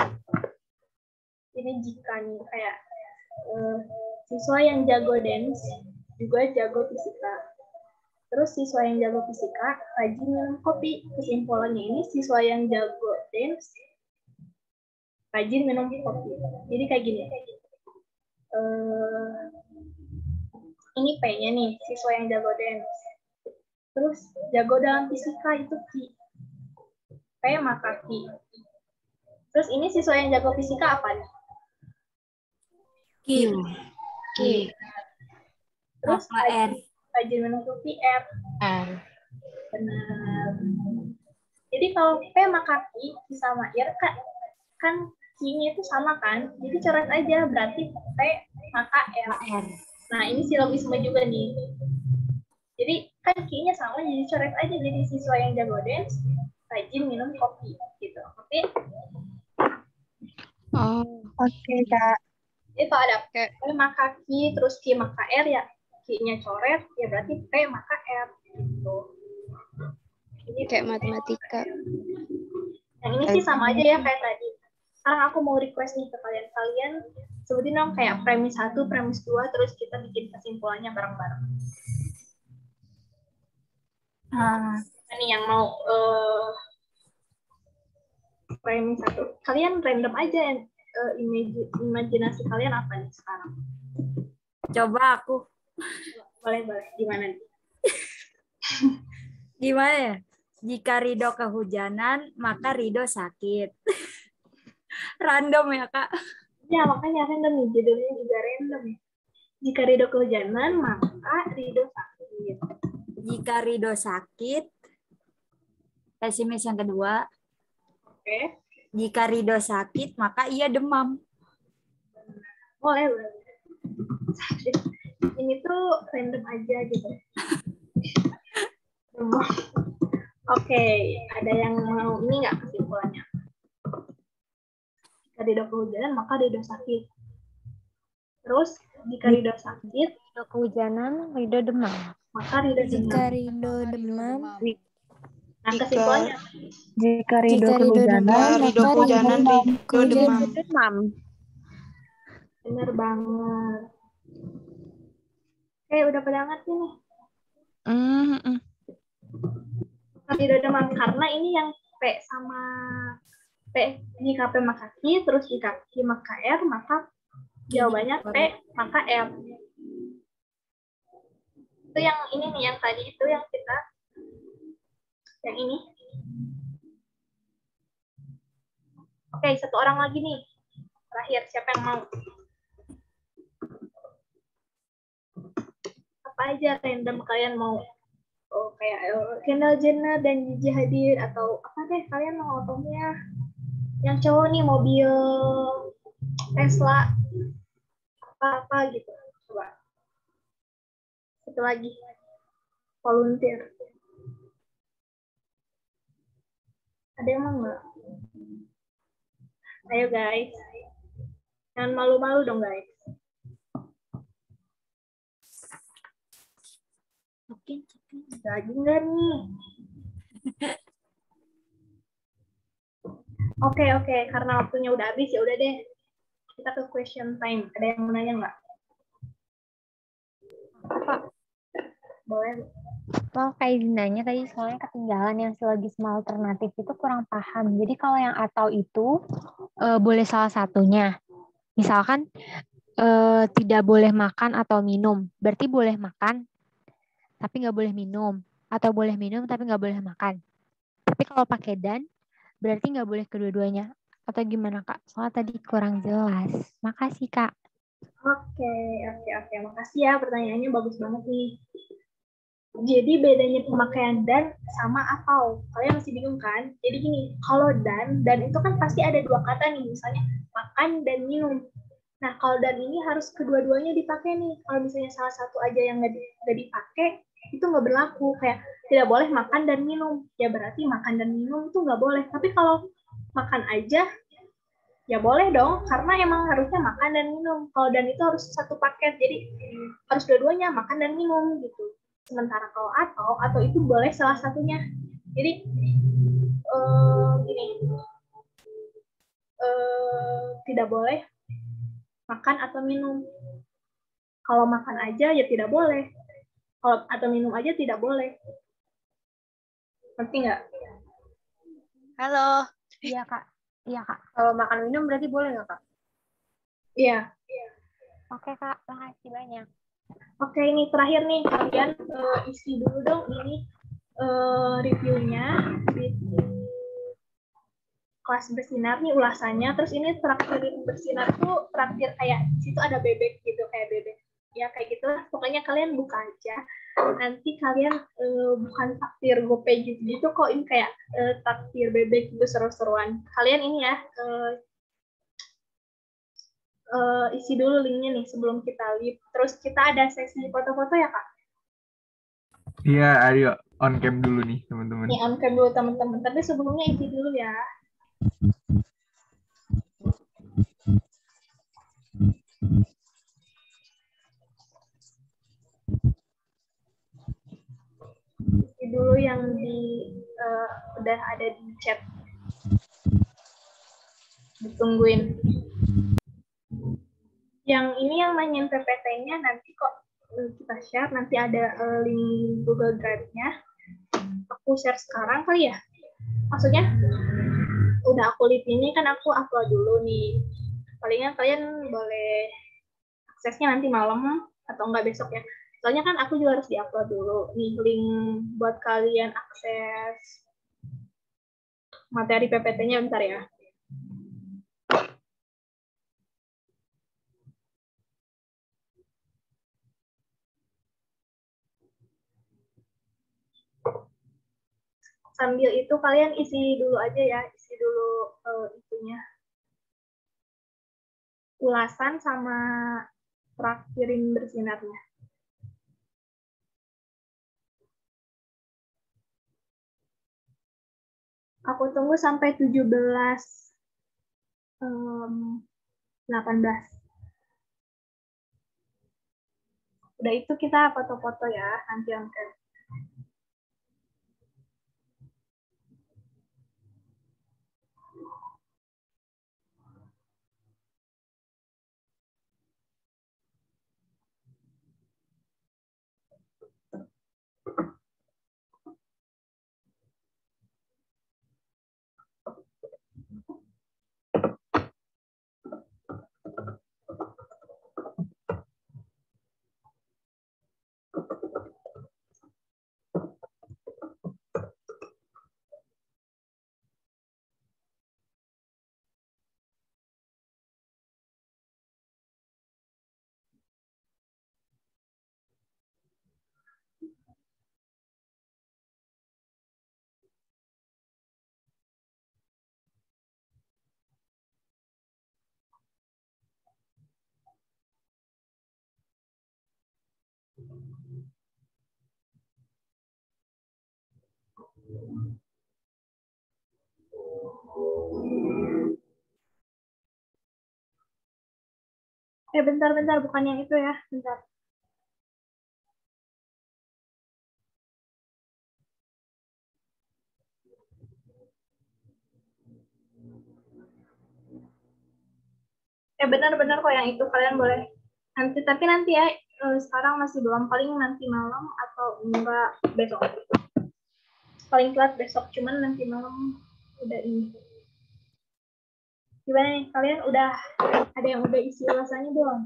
Ini jika nih kayak siswa yang jago dance juga jago fisika. Terus siswa yang jago fisika rajin minum kopi. Kesimpulannya ini siswa yang jago dance rajin minum kopi. Jadi kayak gini. Ini P-nya nih, siswa yang jago dance. Terus jago dalam fisika itu Q. P maka Q. Terus ini siswa yang jago fisika apa nih? Q. Terus R. Rajin minum kopi R. Benar. Jadi kalau P maka Q sama R kan Q-nya itu sama kan? Jadi coret aja berarti P maka R. Nah ini silogisme juga nih. Jadi kan Q-nya sama jadi coret aja jadi siswa yang jago dance rajin minum kopi gitu. Oke? Oke, Kak. Itu ada P maka Q terus Q maka R ya. Q-nya coret ya berarti P maka R gitu. Jadi Kayak matematika. yang ini sih sama aja ya kayak tadi. Sekarang aku mau request nih ke kalian. Kalian sebutin dong kayak premis 1, premis 2, terus kita bikin kesimpulannya bareng-bareng. Ini yang mau premis 1. Kalian random aja imajinasi kalian apa nih sekarang? Coba aku. Boleh. Gimana nih? Gimana ya? Jika Rido kehujanan, maka Rido sakit. Random ya, Kak? Ya, makanya random nih. Judulnya juga random ya. Jika Rido kehujanan, maka Rido sakit. Jika Rido sakit, pesimis yang kedua. Oke. Jika Rido sakit, maka ia demam. Boleh. Ini tuh random aja gitu. Demam. Oke, ada yang mau ini nggak kesimpulannya? Jika Rido kehujanan, maka Rido sakit. Terus, jika Rido sakit, Rido kehujanan, Rido demam. Maka Rido demam. Jika Rido demam, nah, kesimpulannya. Jika Rido kehujanan, maka Rido demam. Bener banget. Oke, udah pada ngerti nih. Rido demam karena ini yang P sama P, jika P maka Q, terus jika Q maka R, maka jawabannya P maka R. Itu yang ini nih, yang tadi itu yang kita, yang ini. Oke, satu orang lagi nih. Terakhir, siapa yang mau? Apa aja random kalian mau? Oh, kayak Kendall Jenner dan Gigi Hadid atau apa deh kalian mau otomnya? Yang cowok nih mobil Tesla apa gitu. Coba. Satu lagi. Volunteer. Ada yang mau nggak? Ayo guys. Jangan malu-malu dong guys. Lagi nggak nih? Oke. Karena waktunya udah habis, ya udah deh. Kita ke question time. Ada yang mau nanya nggak? Boleh. Kayak nanya tadi soalnya ketinggalan yang silogisme alternatif itu kurang paham. Jadi kalau yang atau itu boleh salah satunya. Misalkan tidak boleh makan atau minum. Berarti boleh makan tapi nggak boleh minum. Atau boleh minum tapi nggak boleh makan. Tapi kalau pakai dan, berarti nggak boleh kedua-duanya. Atau gimana, Kak? Soalnya tadi kurang jelas. Makasih, Kak. Oke. Makasih ya, pertanyaannya bagus banget nih. Jadi bedanya pemakaian dan sama atau. Kalian masih bingung kan? Jadi gini, kalau dan itu kan pasti ada dua kata nih. Misalnya makan dan minum. Nah, kalau dan ini harus kedua-duanya dipakai nih. Kalau misalnya salah satu aja yang nggak dipakai, itu nggak berlaku. Kayak tidak boleh makan dan minum. Ya berarti makan dan minum itu nggak boleh. Tapi kalau makan aja, Ya boleh dong, karena emang harusnya makan dan minum. Kalau dan itu harus satu paket, jadi harus dua-duanya makan dan minum gitu. Sementara kalau atau itu boleh salah satunya. Jadi gini, tidak boleh makan atau minum. Kalau makan aja ya tidak boleh. Kalau atau minum aja tidak boleh. Ngerti nggak? Halo. Iya, Kak. Iya, Kak. Kalau makan minum berarti boleh nggak, Kak? Iya. Oke, Kak. Makasih banyak. Oke, ini terakhir nih. Kalian isi dulu dong ini reviewnya di kelas bersinar nih ulasannya. Terus ini traktir bersinar tuh traktir kayak di situ ada bebek gitu, kayak bebek. Ya kayak gitu lah. Pokoknya kalian buka aja. Nanti kalian bukan traktir GoPay gitu kok, ini kayak traktir bebek gitu seru-seruan. Kalian ini ya isi dulu linknya nih sebelum kita live. Terus kita ada sesi foto-foto ya Kak? Iya, ayo on cam dulu nih teman-teman. Nih on cam dulu teman-teman. Tapi sebelumnya isi dulu ya. Isi dulu yang udah ada di chat. Ditungguin. Yang ini yang nanyain PPT-nya nanti kok kita share, nanti ada link Google Drive-nya. Aku share sekarang kali ya? Maksudnya udah aku live ini kan aku upload dulu nih. Palingan kalian boleh aksesnya nanti malam atau enggak besok ya. Soalnya kan aku juga harus diupload dulu nih link buat kalian akses materi PPT-nya bentar ya. Sambil itu kalian isi dulu aja ya, isi dulu itunya. Ulasan sama traktirin bersinarnya. Aku tunggu sampai 18. Udah itu kita foto-foto ya, nanti angkat. Bentar, bukan yang itu ya, bentar. Benar-benar kok yang itu kalian boleh nanti, tapi nanti ya sekarang masih belum, paling nanti malam atau enggak besok. Paling telat besok, cuman nanti malam udah ini. Gimana nih, kalian udah ada yang udah isi ulasannya belum?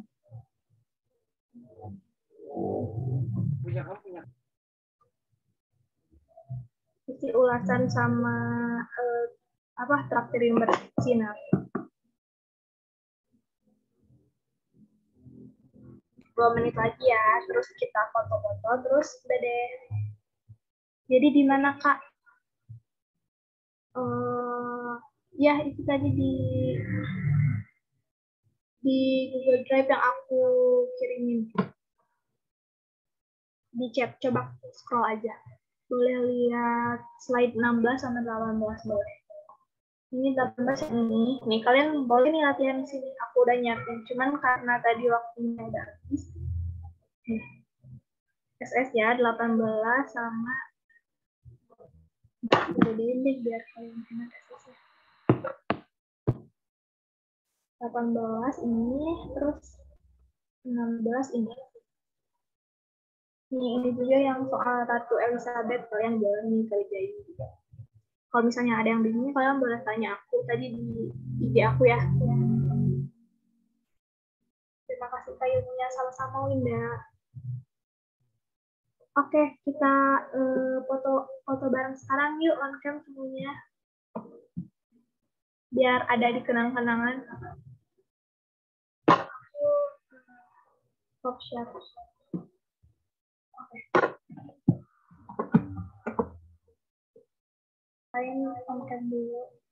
Isi ulasan sama traktirin bersinar. 2 menit lagi ya, terus kita foto-foto, terus udah deh. Jadi di mana Kak? Ya itu tadi di Google Drive yang aku kirimin. Di chat, coba scroll aja. Boleh lihat slide 16 sampai 18 boleh. Ini 18 yang ini. Nih, kalian boleh nih latihan di sini. Aku udah nyiapin. Cuman karena tadi waktunya udah habis. Nih. SS ya, 18 sama gedein deh biar kalian enak SS-nya. 18 ini, terus 16 ini. Ini juga yang soal Ratu Elizabeth, kalian boleh nih kerjain juga. Kalau misalnya ada yang bingung, kalian boleh tanya aku tadi di IG aku ya. Terima kasih Kak ilmunya, sama-sama Winda. Oke, kita foto bareng sekarang yuk on cam semuanya. Biar ada di kenang-kenangan. Aku stop share. Oke. Kalian on cam dulu.